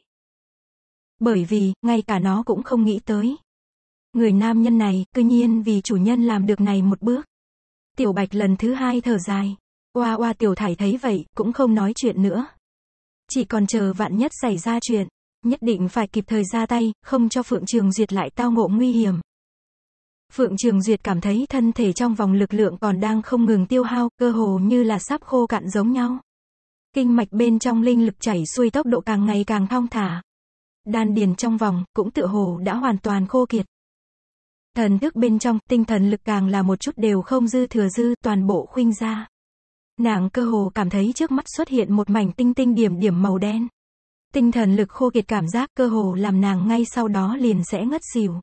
Bởi vì, ngay cả nó cũng không nghĩ tới. Người nam nhân này, cư nhiên vì chủ nhân làm được này một bước. Tiểu Bạch lần thứ 2 thở dài. Hoa Hoa Tiểu Thải thấy vậy, cũng không nói chuyện nữa. Chỉ còn chờ vạn nhất xảy ra chuyện, nhất định phải kịp thời ra tay, không cho Phượng Trường Duyệt lại tao ngộ nguy hiểm. Phượng Trường Duyệt cảm thấy thân thể trong vòng lực lượng còn đang không ngừng tiêu hao, cơ hồ như là sắp khô cạn giống nhau. Kinh mạch bên trong linh lực chảy xuôi tốc độ càng ngày càng thong thả. đan điền trong vòng, cũng tựa hồ đã hoàn toàn khô kiệt. Thần thức bên trong, tinh thần lực càng là một chút đều không dư thừa dư, toàn bộ khuynh ra. Nàng cơ hồ cảm thấy trước mắt xuất hiện một mảnh tinh tinh điểm điểm màu đen. Tinh thần lực khô kiệt cảm giác cơ hồ làm nàng ngay sau đó liền sẽ ngất xỉu.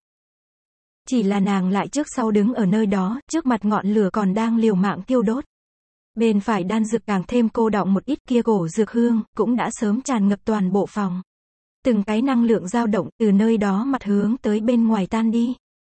Chỉ là nàng lại trước sau đứng ở nơi đó, trước mặt ngọn lửa còn đang liều mạng thiêu đốt. Bên phải đan dược càng thêm cô đọng một ít, kia cổ dược hương, cũng đã sớm tràn ngập toàn bộ phòng. Từng cái năng lượng dao động, từ nơi đó mặt hướng tới bên ngoài tan đi.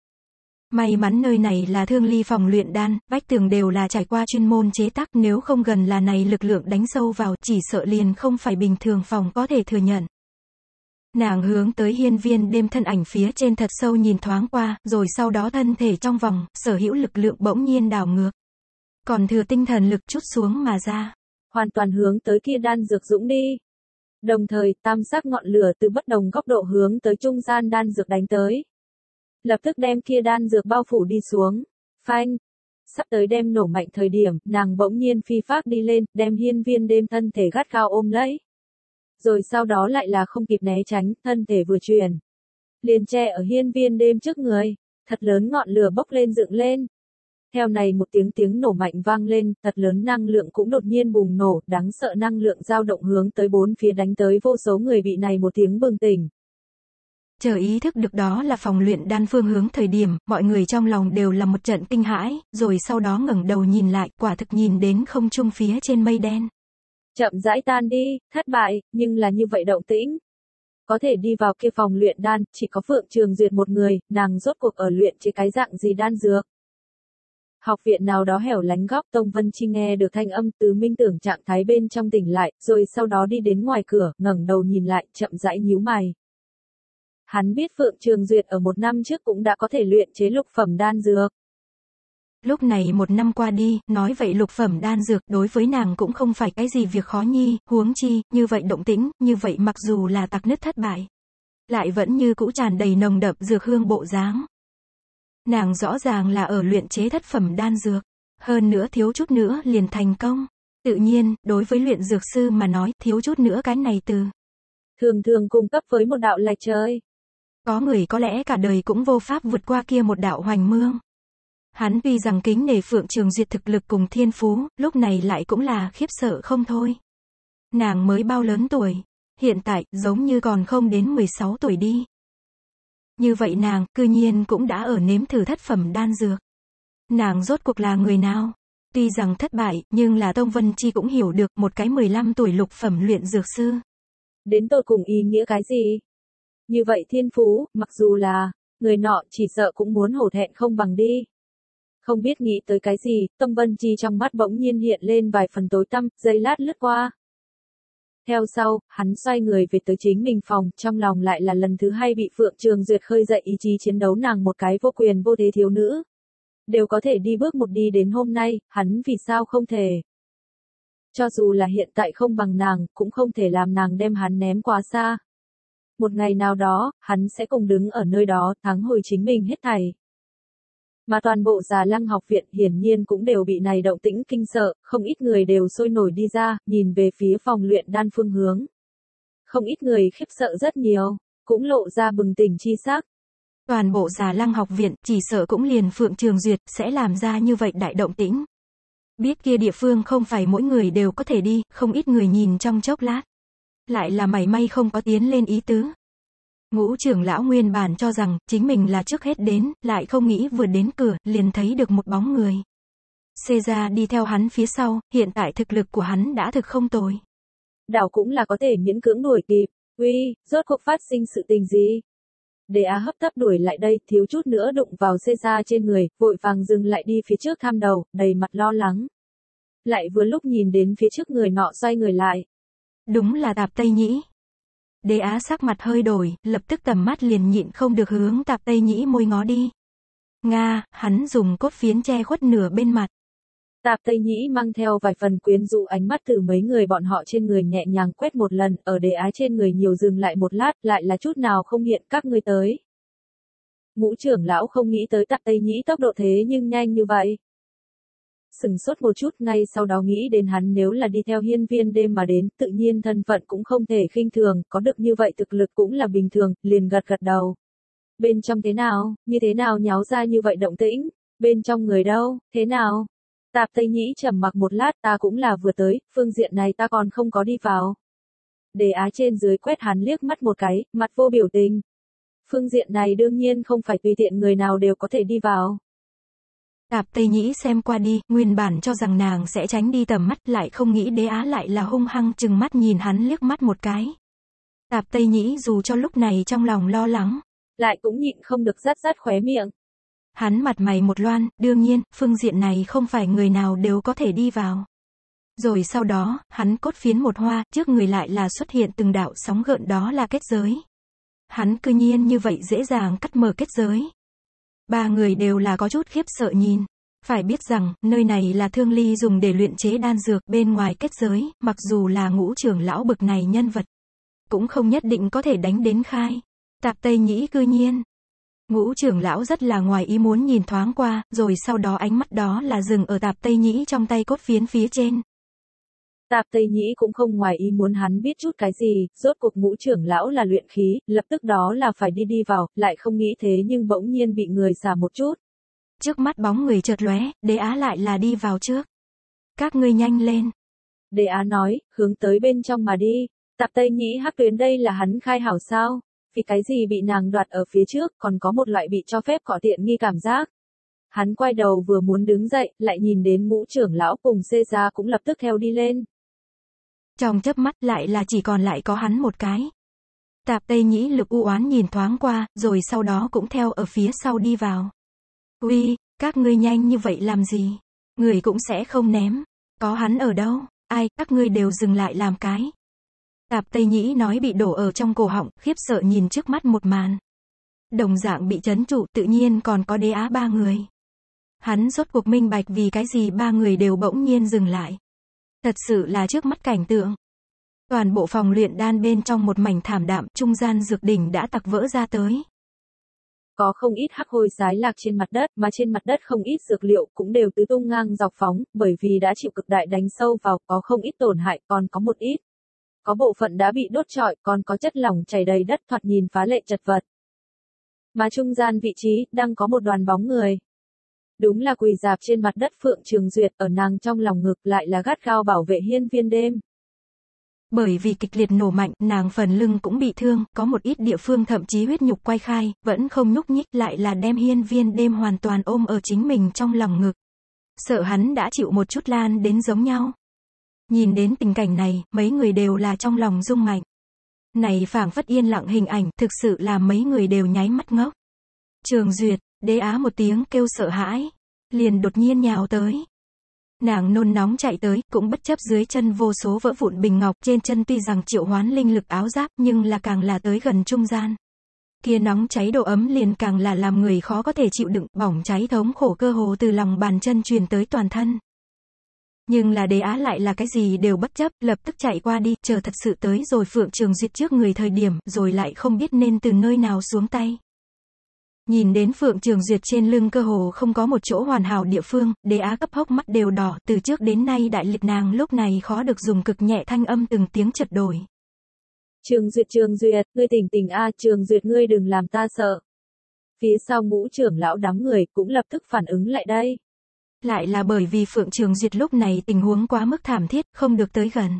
May mắn nơi này là Thương Ly phòng luyện đan, vách tường đều là trải qua chuyên môn chế tác, nếu không gần là này lực lượng đánh sâu vào, chỉ sợ liền không phải bình thường phòng có thể thừa nhận. Nàng hướng tới hiên viên đêm thân ảnh phía trên thật sâu nhìn thoáng qua, rồi sau đó thân thể trong vòng, sở hữu lực lượng bỗng nhiên đảo ngược. Còn thừa tinh thần lực chút xuống mà ra. Hoàn toàn hướng tới kia đan dược dũng đi. Đồng thời, tam sắc ngọn lửa từ bất đồng góc độ hướng tới trung gian đan dược đánh tới. Lập tức đem kia đan dược bao phủ đi xuống. Phanh. Sắp tới đem nổ mạnh thời điểm, nàng bỗng nhiên phi phác đi lên, đem hiên viên đêm thân thể gắt gao ôm lấy. Rồi sau đó lại là không kịp né tránh, thân thể vừa chuyển. Liền che ở hiên viên đêm trước người, thật lớn ngọn lửa bốc lên dựng lên. Theo này một tiếng nổ mạnh vang lên, thật lớn năng lượng cũng đột nhiên bùng nổ, đáng sợ năng lượng dao động hướng tới bốn phía đánh tới, vô số người bị này một tiếng bừng tỉnh. Chờ ý thức được đó là phòng luyện đan phương hướng thời điểm, mọi người trong lòng đều là một trận kinh hãi, rồi sau đó ngẩng đầu nhìn lại, quả thực nhìn đến không trung phía trên mây đen. Chậm rãi tan đi, thất bại, nhưng là như vậy động tĩnh. Có thể đi vào kia phòng luyện đan, chỉ có Phượng Trường Duyệt một người, nàng rốt cuộc ở luyện chế cái dạng gì đan dược. Học viện nào đó hẻo lánh góc, Tông Vân Chi nghe được thanh âm từ minh tưởng trạng thái bên trong tỉnh lại, rồi sau đó đi đến ngoài cửa, ngẩng đầu nhìn lại, chậm rãi nhíu mày. Hắn biết Phượng Trường Duyệt ở một năm trước cũng đã có thể luyện chế lục phẩm đan dược. Lúc này một năm qua đi, nói vậy lục phẩm đan dược đối với nàng cũng không phải cái gì việc khó nhi, huống chi, như vậy động tĩnh, như vậy mặc dù là tạc nứt thất bại, lại vẫn như cũ tràn đầy nồng đậm dược hương bộ dáng. Nàng rõ ràng là ở luyện chế thất phẩm đan dược, hơn nữa thiếu chút nữa liền thành công. Tự nhiên, đối với luyện dược sư mà nói, thiếu chút nữa cái này từ thường thường cung cấp với một đạo lạch trời. Có người có lẽ cả đời cũng vô pháp vượt qua kia một đạo hoành mương. Hắn tuy rằng kính nể Phượng Trường Duyệt thực lực cùng thiên phú, lúc này lại cũng là khiếp sợ không thôi. Nàng mới bao lớn tuổi, hiện tại, giống như còn không đến 16 tuổi đi. Như vậy nàng, cư nhiên cũng đã ở nếm thử thất phẩm đan dược. Nàng rốt cuộc là người nào? Tuy rằng thất bại, nhưng là Tông Vân Chi cũng hiểu được một cái 15 tuổi lục phẩm luyện dược sư. Đến tột cùng ý nghĩa cái gì? Như vậy thiên phú, mặc dù là người nọ chỉ sợ cũng muốn hổ thẹn không bằng đi. Không biết nghĩ tới cái gì, Tông Vân Chi trong mắt bỗng nhiên hiện lên vài phần tối tăm, giây lát lướt qua. Theo sau, hắn xoay người về tới chính mình phòng, trong lòng lại là lần thứ hai bị Phượng Trường Duyệt khơi dậy ý chí chiến đấu, nàng một cái vô quyền vô thế thiếu nữ. Đều có thể đi bước một đi đến hôm nay, hắn vì sao không thể? Cho dù là hiện tại không bằng nàng, cũng không thể làm nàng đem hắn ném quá xa. Một ngày nào đó, hắn sẽ cùng đứng ở nơi đó, thắng hồi chính mình hết thảy. Mà toàn bộ Già Lăng học viện hiển nhiên cũng đều bị này động tĩnh kinh sợ, không ít người đều sôi nổi đi ra, nhìn về phía phòng luyện đan phương hướng. Không ít người khiếp sợ rất nhiều, cũng lộ ra bừng tỉnh chi sắc. Toàn bộ Già Lăng học viện, chỉ sợ cũng liền Phượng Trường Duyệt, sẽ làm ra như vậy đại động tĩnh. Biết kia địa phương không phải mỗi người đều có thể đi, không ít người nhìn trong chốc lát. Lại là mảy may không có tiến lên ý tứ. Ngũ trưởng lão nguyên bản cho rằng, chính mình là trước hết đến, lại không nghĩ vừa đến cửa, liền thấy được một bóng người. Xê ra đi theo hắn phía sau, hiện tại thực lực của hắn đã thực không tồi. Đảo cũng là có thể miễn cưỡng đuổi kịp, uy, rốt cuộc phát sinh sự tình gì? Đề Á hấp tấp đuổi lại đây, thiếu chút nữa đụng vào xê ra trên người, vội vàng dừng lại đi phía trước tham đầu, đầy mặt lo lắng. Lại vừa lúc nhìn đến phía trước người nọ xoay người lại. Đúng là Tạp Tây Nhĩ. Đế Á sắc mặt hơi đổi, lập tức tầm mắt liền nhịn không được hướng Tạp Tây Nhĩ môi ngó đi. Nga, hắn dùng cốt phiến che khuất nửa bên mặt. Tạp Tây Nhĩ mang theo vài phần quyến rũ ánh mắt từ mấy người bọn họ trên người nhẹ nhàng quét một lần, ở Đế Á trên người nhiều dừng lại một lát, lại là chút nào không hiện các ngươi tới. Ngũ trưởng lão không nghĩ tới Tạp Tây Nhĩ tốc độ thế nhưng nhanh như vậy. sừng sốt một chút, ngay sau đó nghĩ đến hắn nếu là đi theo hiên viên đêm mà đến, tự nhiên thân phận cũng không thể khinh thường, có được như vậy thực lực cũng là bình thường, liền gật gật đầu. Bên trong thế nào, như thế nào nháo ra như vậy động tĩnh, bên trong người đâu, thế nào? Tạp Tây Nhĩ trầm mặc một lát, ta cũng là vừa tới, phương diện này ta còn không có đi vào. Đề Á trên dưới quét hắn liếc mắt một cái, mặt vô biểu tình. Phương diện này đương nhiên không phải tùy tiện người nào đều có thể đi vào. Tạp Tây Nhĩ xem qua đi, nguyên bản cho rằng nàng sẽ tránh đi tầm mắt, lại không nghĩ Đế Á lại là hung hăng chừng mắt nhìn hắn liếc mắt một cái. Tạp Tây Nhĩ dù cho lúc này trong lòng lo lắng, lại cũng nhịn không được rát rát khóe miệng. Hắn mặt mày một loan, đương nhiên, phương diện này không phải người nào đều có thể đi vào. Rồi sau đó, hắn cốt phiến một hoa, trước người lại là xuất hiện từng đạo sóng gợn, đó là kết giới. Hắn cư nhiên như vậy dễ dàng cắt mở kết giới. Ba người đều là có chút khiếp sợ nhìn. Phải biết rằng, nơi này là Thương Ly dùng để luyện chế đan dược, bên ngoài kết giới, mặc dù là Ngũ trưởng lão bực này nhân vật, cũng không nhất định có thể đánh đến khai. Tạp Tây Nhĩ cư nhiên. Ngũ trưởng lão rất là ngoài ý muốn nhìn thoáng qua, rồi sau đó ánh mắt đó là dừng ở Tạp Tây Nhĩ trong tay cốt phiến phía trên. Tạp Tây Nhĩ cũng không ngoài ý muốn hắn biết chút cái gì, rốt cuộc Ngũ trưởng lão là luyện khí, lập tức đó là phải đi vào, lại không nghĩ thế nhưng bỗng nhiên bị người xả một chút. Trước mắt bóng người chợt lóe, Đế Á lại là đi vào trước. Các ngươi nhanh lên. Đế Á nói, hướng tới bên trong mà đi. Tạp Tây Nhĩ hắc tuyến đây là hắn khai hảo sao? Vì cái gì bị nàng đoạt ở phía trước, còn có một loại bị cho phép cọ tiện nghi cảm giác. Hắn quay đầu vừa muốn đứng dậy, lại nhìn đến Ngũ trưởng lão cùng Xê Gia cũng lập tức theo đi lên. Trong chớp mắt lại là chỉ còn lại có hắn một cái. Tạp Tây Nhĩ lực u oán nhìn thoáng qua, rồi sau đó cũng theo ở phía sau đi vào. Uy, các ngươi nhanh như vậy làm gì? Người cũng sẽ không ném. Có hắn ở đâu? Ai, các ngươi đều dừng lại làm cái. Tạp Tây Nhĩ nói bị đổ ở trong cổ họng, khiếp sợ nhìn trước mắt một màn. Đồng dạng bị trấn trụ, tự nhiên còn có Đế Á ba người. Hắn rốt cuộc minh bạch vì cái gì ba người đều bỗng nhiên dừng lại. Thật sự là trước mắt cảnh tượng. Toàn bộ phòng luyện đan bên trong một mảnh thảm đạm, trung gian dược đỉnh đã tặc vỡ ra tới. Có không ít hắc hôi sái lạc trên mặt đất, mà trên mặt đất không ít dược liệu cũng đều tứ tung ngang dọc phóng, bởi vì đã chịu cực đại đánh sâu vào, có không ít tổn hại, còn có một ít. Có bộ phận đã bị đốt trọi, còn có chất lỏng chảy đầy đất, thoạt nhìn phá lệ chật vật. Mà trung gian vị trí, đang có một đoàn bóng người. Đúng là quỳ dạp trên mặt đất Phượng Trường Duyệt, ở nàng trong lòng ngực lại là gắt gao bảo vệ hiên viên đêm. Bởi vì kịch liệt nổ mạnh, nàng phần lưng cũng bị thương, có một ít địa phương thậm chí huyết nhục quay khai, vẫn không nhúc nhích, lại là đem hiên viên đêm hoàn toàn ôm ở chính mình trong lòng ngực. Sợ hắn đã chịu một chút lan đến giống nhau. Nhìn đến tình cảnh này, mấy người đều là trong lòng rung mạnh. Này phảng phất yên lặng hình ảnh, thực sự là mấy người đều nháy mắt ngốc. Trường Duyệt, Đế Á một tiếng kêu sợ hãi, liền đột nhiên nhào tới. Nàng nôn nóng chạy tới, cũng bất chấp dưới chân vô số vỡ vụn bình ngọc, trên chân tuy rằng triệu hoán linh lực áo giáp, nhưng là càng là tới gần trung gian. Kia nóng cháy độ ấm liền càng là làm người khó có thể chịu đựng, bỏng cháy thống khổ cơ hồ từ lòng bàn chân truyền tới toàn thân. Nhưng là Đế Á lại là cái gì đều bất chấp, lập tức chạy qua đi, chờ thật sự tới rồi Phượng Trường Duyệt trước người thời điểm, rồi lại không biết nên từ nơi nào xuống tay. Nhìn đến Phượng Trường Duyệt trên lưng cơ hồ không có một chỗ hoàn hảo địa phương, Đế Á cấp hốc mắt đều đỏ, từ trước đến nay đại liệt nàng lúc này khó được dùng cực nhẹ thanh âm từng tiếng chật đổi. Trường Duyệt, ngươi tỉnh tỉnh a, Trường Duyệt ngươi đừng làm ta sợ. Phía sau Ngũ trưởng lão đám người cũng lập tức phản ứng lại đây. Lại là bởi vì Phượng Trường Duyệt lúc này tình huống quá mức thảm thiết, không được tới gần.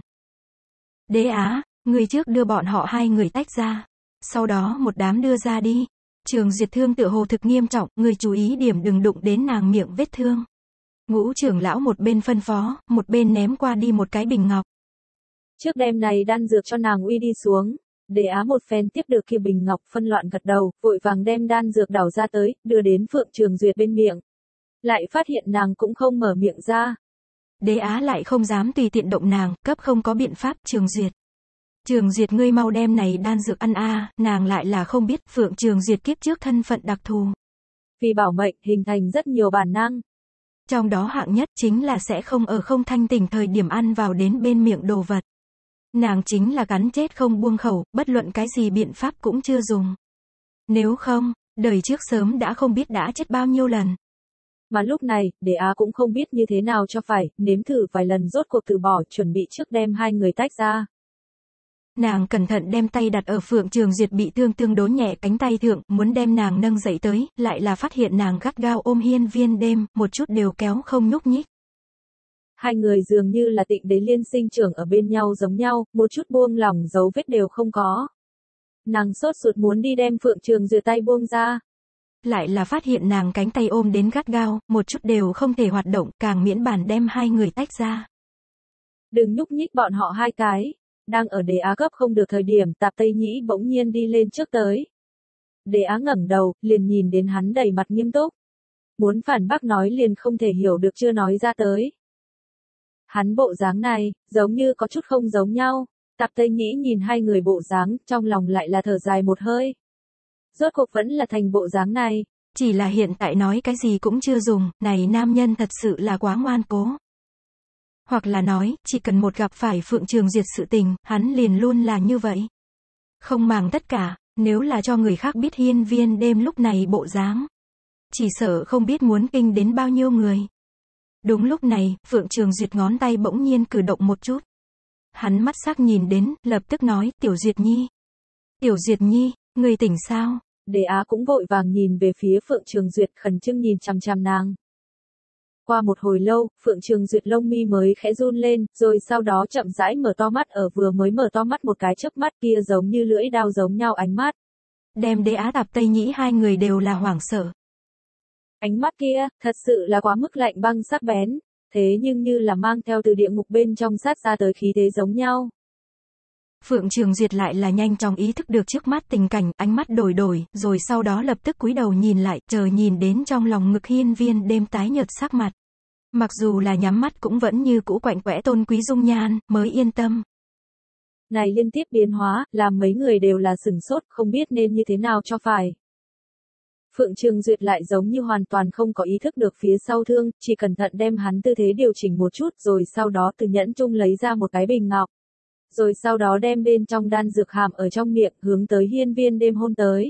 Đế Á, ngươi trước đưa bọn họ hai người tách ra. Sau đó một đám đưa ra đi. Trường Duyệt thương tựa hồ thực nghiêm trọng, ngươi chú ý điểm đừng đụng đến nàng miệng vết thương. Ngũ trưởng lão một bên phân phó, một bên ném qua đi một cái bình ngọc. Trước đêm này đan dược cho nàng uy đi xuống. Đế Á một phen tiếp được kia bình ngọc phân loạn gật đầu, vội vàng đem đan dược đảo ra tới, đưa đến Phượng Trường Duyệt bên miệng. Lại phát hiện nàng cũng không mở miệng ra. Đế Á lại không dám tùy tiện động nàng, cấp không có biện pháp. Trường Duyệt ngươi mau đem này đan dược ăn a, nàng lại là không biết Phượng Trường Duyệt kiếp trước thân phận đặc thù. Vì bảo mệnh, hình thành rất nhiều bản năng. Trong đó hạng nhất chính là sẽ không ở không thanh tỉnh thời điểm ăn vào đến bên miệng đồ vật. Nàng chính là cắn chết không buông khẩu, bất luận cái gì biện pháp cũng chưa dùng. Nếu không, đời trước sớm đã không biết đã chết bao nhiêu lần. Mà lúc này, Đế Á cũng không biết như thế nào cho phải, nếm thử vài lần rốt cuộc từ bỏ, chuẩn bị trước đem hai người tách ra. Nàng cẩn thận đem tay đặt ở Phượng Trường Duyệt bị thương tương đối nhẹ cánh tay thượng, muốn đem nàng nâng dậy tới, lại là phát hiện nàng gắt gao ôm Hiên Viên Đêm, một chút đều kéo không nhúc nhích. Hai người dường như là tịnh đế liên sinh trưởng ở bên nhau giống nhau, một chút buông lỏng dấu vết đều không có. Nàng sốt ruột muốn đi đem Phượng Trường Duyệt tay buông ra. Lại là phát hiện nàng cánh tay ôm đến gắt gao, một chút đều không thể hoạt động, càng miễn bàn đem hai người tách ra. Đừng nhúc nhích bọn họ hai cái. Đang ở Đế Á gấp không được thời điểm, Tạp Tây Nhĩ bỗng nhiên đi lên trước tới. Đế Á ngẩng đầu, liền nhìn đến hắn đầy mặt nghiêm túc. Muốn phản bác nói liền không thể hiểu được chưa nói ra tới. Hắn bộ dáng này, giống như có chút không giống nhau. Tạp Tây Nhĩ nhìn hai người bộ dáng, trong lòng lại là thở dài một hơi. Rốt cuộc vẫn là thành bộ dáng này. Chỉ là hiện tại nói cái gì cũng chưa dùng, này nam nhân thật sự là quá ngoan cố. Hoặc là nói, chỉ cần một gặp phải Phượng Trường Duyệt sự tình, hắn liền luôn là như vậy. Không màng tất cả, nếu là cho người khác biết Hiên Viên Đêm lúc này bộ dáng. Chỉ sợ không biết muốn kinh đến bao nhiêu người. Đúng lúc này, Phượng Trường Duyệt ngón tay bỗng nhiên cử động một chút. Hắn mắt sắc nhìn đến, lập tức nói, Tiểu Duyệt Nhi. Tiểu Duyệt Nhi, người tỉnh sao? Đế Á cũng vội vàng nhìn về phía Phượng Trường Duyệt khẩn trương nhìn chằm chằm nàng. Qua một hồi lâu, Phượng Trường Duyệt lông mi mới khẽ run lên, rồi sau đó chậm rãi mở to mắt ở vừa mới mở to mắt một cái chớp mắt kia giống như lưỡi dao giống nhau ánh mắt. Đem Đế Á Tạp Tây Nhĩ hai người đều là hoảng sợ. Ánh mắt kia, thật sự là quá mức lạnh băng sắc bén, thế nhưng như là mang theo từ địa ngục bên trong sát ra tới khí thế giống nhau. Phượng Trường Duyệt lại là nhanh chóng ý thức được trước mắt tình cảnh, ánh mắt đổi đổi, rồi sau đó lập tức cúi đầu nhìn lại, chờ nhìn đến trong lòng ngực Hiên Viên Đêm tái nhợt sắc mặt. Mặc dù là nhắm mắt cũng vẫn như cũ quạnh quẽ tôn quý dung nhan, mới yên tâm. Này liên tiếp biến hóa, làm mấy người đều là sửng sốt, không biết nên như thế nào cho phải. Phượng Trường Duyệt lại giống như hoàn toàn không có ý thức được phía sau thương, chỉ cẩn thận đem hắn tư thế điều chỉnh một chút, rồi sau đó từ nhẫn trung lấy ra một cái bình ngọc. Rồi sau đó đem bên trong đan dược hàm ở trong miệng, hướng tới Hiên Viên Đêm hôn tới.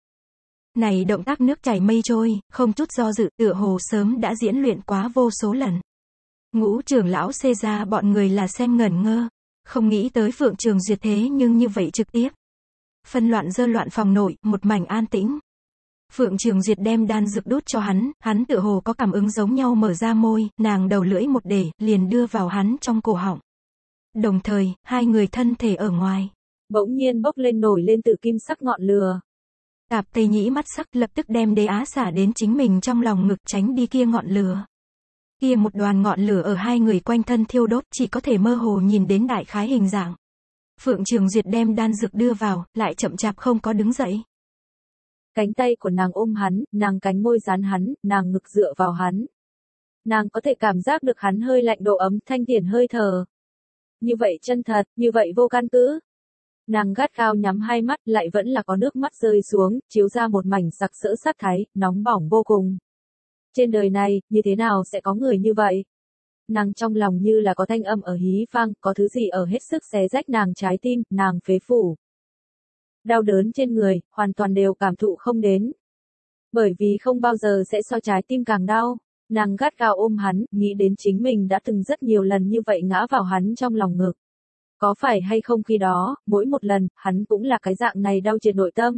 Này động tác nước chảy mây trôi, không chút do dự, tựa hồ sớm đã diễn luyện quá vô số lần. Ngũ trưởng lão xê ra bọn người là xem ngẩn ngơ, không nghĩ tới Phượng Trường Duyệt thế nhưng như vậy trực tiếp. Phân loạn dơ loạn phòng nội, một mảnh an tĩnh. Phượng Trường Duyệt đem đan dược đút cho hắn tựa hồ có cảm ứng giống nhau mở ra môi, nàng đầu lưỡi một để, liền đưa vào hắn trong cổ họng. Đồng thời, hai người thân thể ở ngoài. Bỗng nhiên bốc lên nổi lên từ kim sắc ngọn lửa. Tạp Tây Nhĩ mắt sắc lập tức đem Đế Á xả đến chính mình trong lòng ngực tránh đi kia ngọn lửa. Kia một đoàn ngọn lửa ở hai người quanh thân thiêu đốt chỉ có thể mơ hồ nhìn đến đại khái hình dạng. Phượng Trường Duyệt đem đan dược đưa vào, lại chậm chạp không có đứng dậy. Cánh tay của nàng ôm hắn, nàng cánh môi dán hắn, nàng ngực dựa vào hắn. Nàng có thể cảm giác được hắn hơi lạnh độ ấm, thanh thiền hơi thở. Như vậy chân thật, như vậy vô căn cứ. Nàng gắt gao nhắm hai mắt, lại vẫn là có nước mắt rơi xuống, chiếu ra một mảnh sặc sỡ sát thái, nóng bỏng vô cùng. Trên đời này, như thế nào sẽ có người như vậy? Nàng trong lòng như là có thanh âm ở hí vang, có thứ gì ở hết sức xé rách nàng trái tim, nàng phế phủ. Đau đớn trên người, hoàn toàn đều cảm thụ không đến. Bởi vì không bao giờ sẽ so trái tim càng đau. Nàng gắt gao ôm hắn, nghĩ đến chính mình đã từng rất nhiều lần như vậy ngã vào hắn trong lòng ngực. Có phải hay không khi đó, mỗi một lần, hắn cũng là cái dạng này đau triệt nội tâm.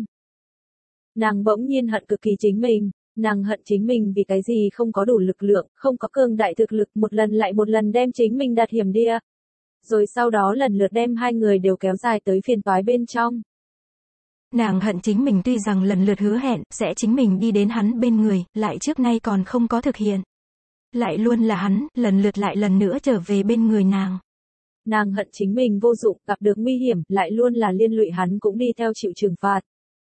Nàng bỗng nhiên hận cực kỳ chính mình, nàng hận chính mình vì cái gì không có đủ lực lượng, không có cường đại thực lực, một lần lại một lần đem chính mình đặt hiểm địa. Rồi sau đó lần lượt đem hai người đều kéo dài tới phiền toái bên trong. Nàng hận chính mình tuy rằng lần lượt hứa hẹn, sẽ chính mình đi đến hắn bên người, lại trước nay còn không có thực hiện. Lại luôn là hắn, lần lượt lại lần nữa trở về bên người nàng. Nàng hận chính mình vô dụng, gặp được nguy hiểm, lại luôn là liên lụy hắn cũng đi theo chịu trừng phạt.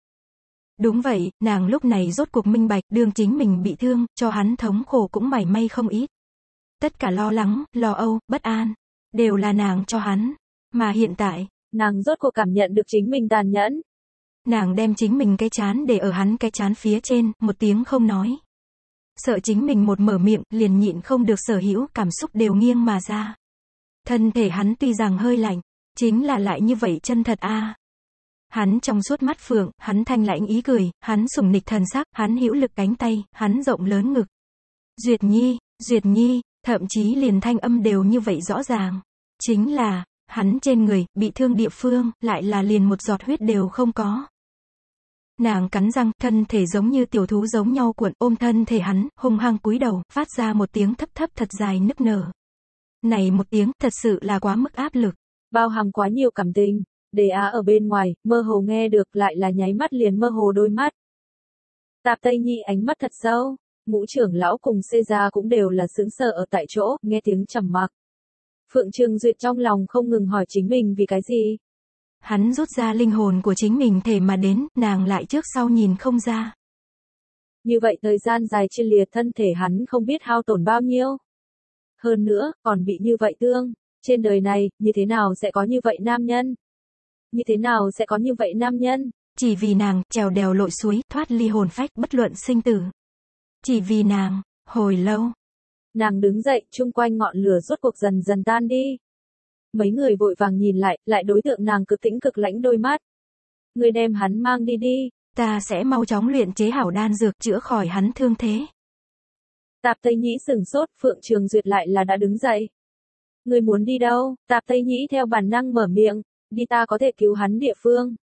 Đúng vậy, nàng lúc này rốt cuộc minh bạch, đương chính mình bị thương, cho hắn thống khổ cũng mảy may không ít. Tất cả lo lắng, lo âu, bất an, đều là nàng cho hắn. Mà hiện tại, nàng rốt cuộc cảm nhận được chính mình tàn nhẫn. Nàng đem chính mình cái chán để ở hắn cái chán phía trên, một tiếng không nói. Sợ chính mình một mở miệng, liền nhịn không được sở hữu cảm xúc đều nghiêng mà ra. Thân thể hắn tuy rằng hơi lạnh, chính là lại như vậy chân thật a. Hắn trong suốt mắt phượng, hắn thanh lãnh ý cười, hắn sủng nịch thần sắc, hắn hữu lực cánh tay, hắn rộng lớn ngực. Duyệt Nhi, thậm chí liền thanh âm đều như vậy rõ ràng. Chính là, hắn trên người, bị thương địa phương, lại là liền một giọt huyết đều không có. Nàng cắn răng, thân thể giống như tiểu thú giống nhau cuộn, ôm thân thể hắn, hung hăng cúi đầu, phát ra một tiếng thấp thấp thật dài nức nở. Này một tiếng, thật sự là quá mức áp lực. Bao hàm quá nhiều cảm tình, Đề Á ở bên ngoài, mơ hồ nghe được lại là nháy mắt liền mơ hồ đôi mắt. Tạp Tây Nhi ánh mắt thật sâu, Ngũ trưởng lão cùng Xê Gia cũng đều là sững sờ ở tại chỗ, nghe tiếng trầm mặc. Phượng Trường Duyệt trong lòng không ngừng hỏi chính mình vì cái gì. Hắn rút ra linh hồn của chính mình thể mà đến, nàng lại trước sau nhìn không ra. Như vậy thời gian dài chia liệt thân thể hắn không biết hao tổn bao nhiêu. Hơn nữa, còn bị như vậy thương. Trên đời này, như thế nào sẽ có như vậy nam nhân? Như thế nào sẽ có như vậy nam nhân? Chỉ vì nàng, trèo đèo lội suối, thoát ly hồn phách, bất luận sinh tử. Chỉ vì nàng, hồi lâu. Nàng đứng dậy, chung quanh ngọn lửa rốt cuộc dần dần tan đi. Mấy người vội vàng nhìn lại đối tượng nàng cực tĩnh cực lãnh đôi mắt. Người đem hắn mang đi đi. Ta sẽ mau chóng luyện chế hảo đan dược, chữa khỏi hắn thương thế. Tạp Tây Nhĩ sửng sốt, Phượng Trường Duyệt lại là đã đứng dậy. Người muốn đi đâu? Tạp Tây Nhĩ theo bản năng mở miệng, đi ta có thể cứu hắn địa phương.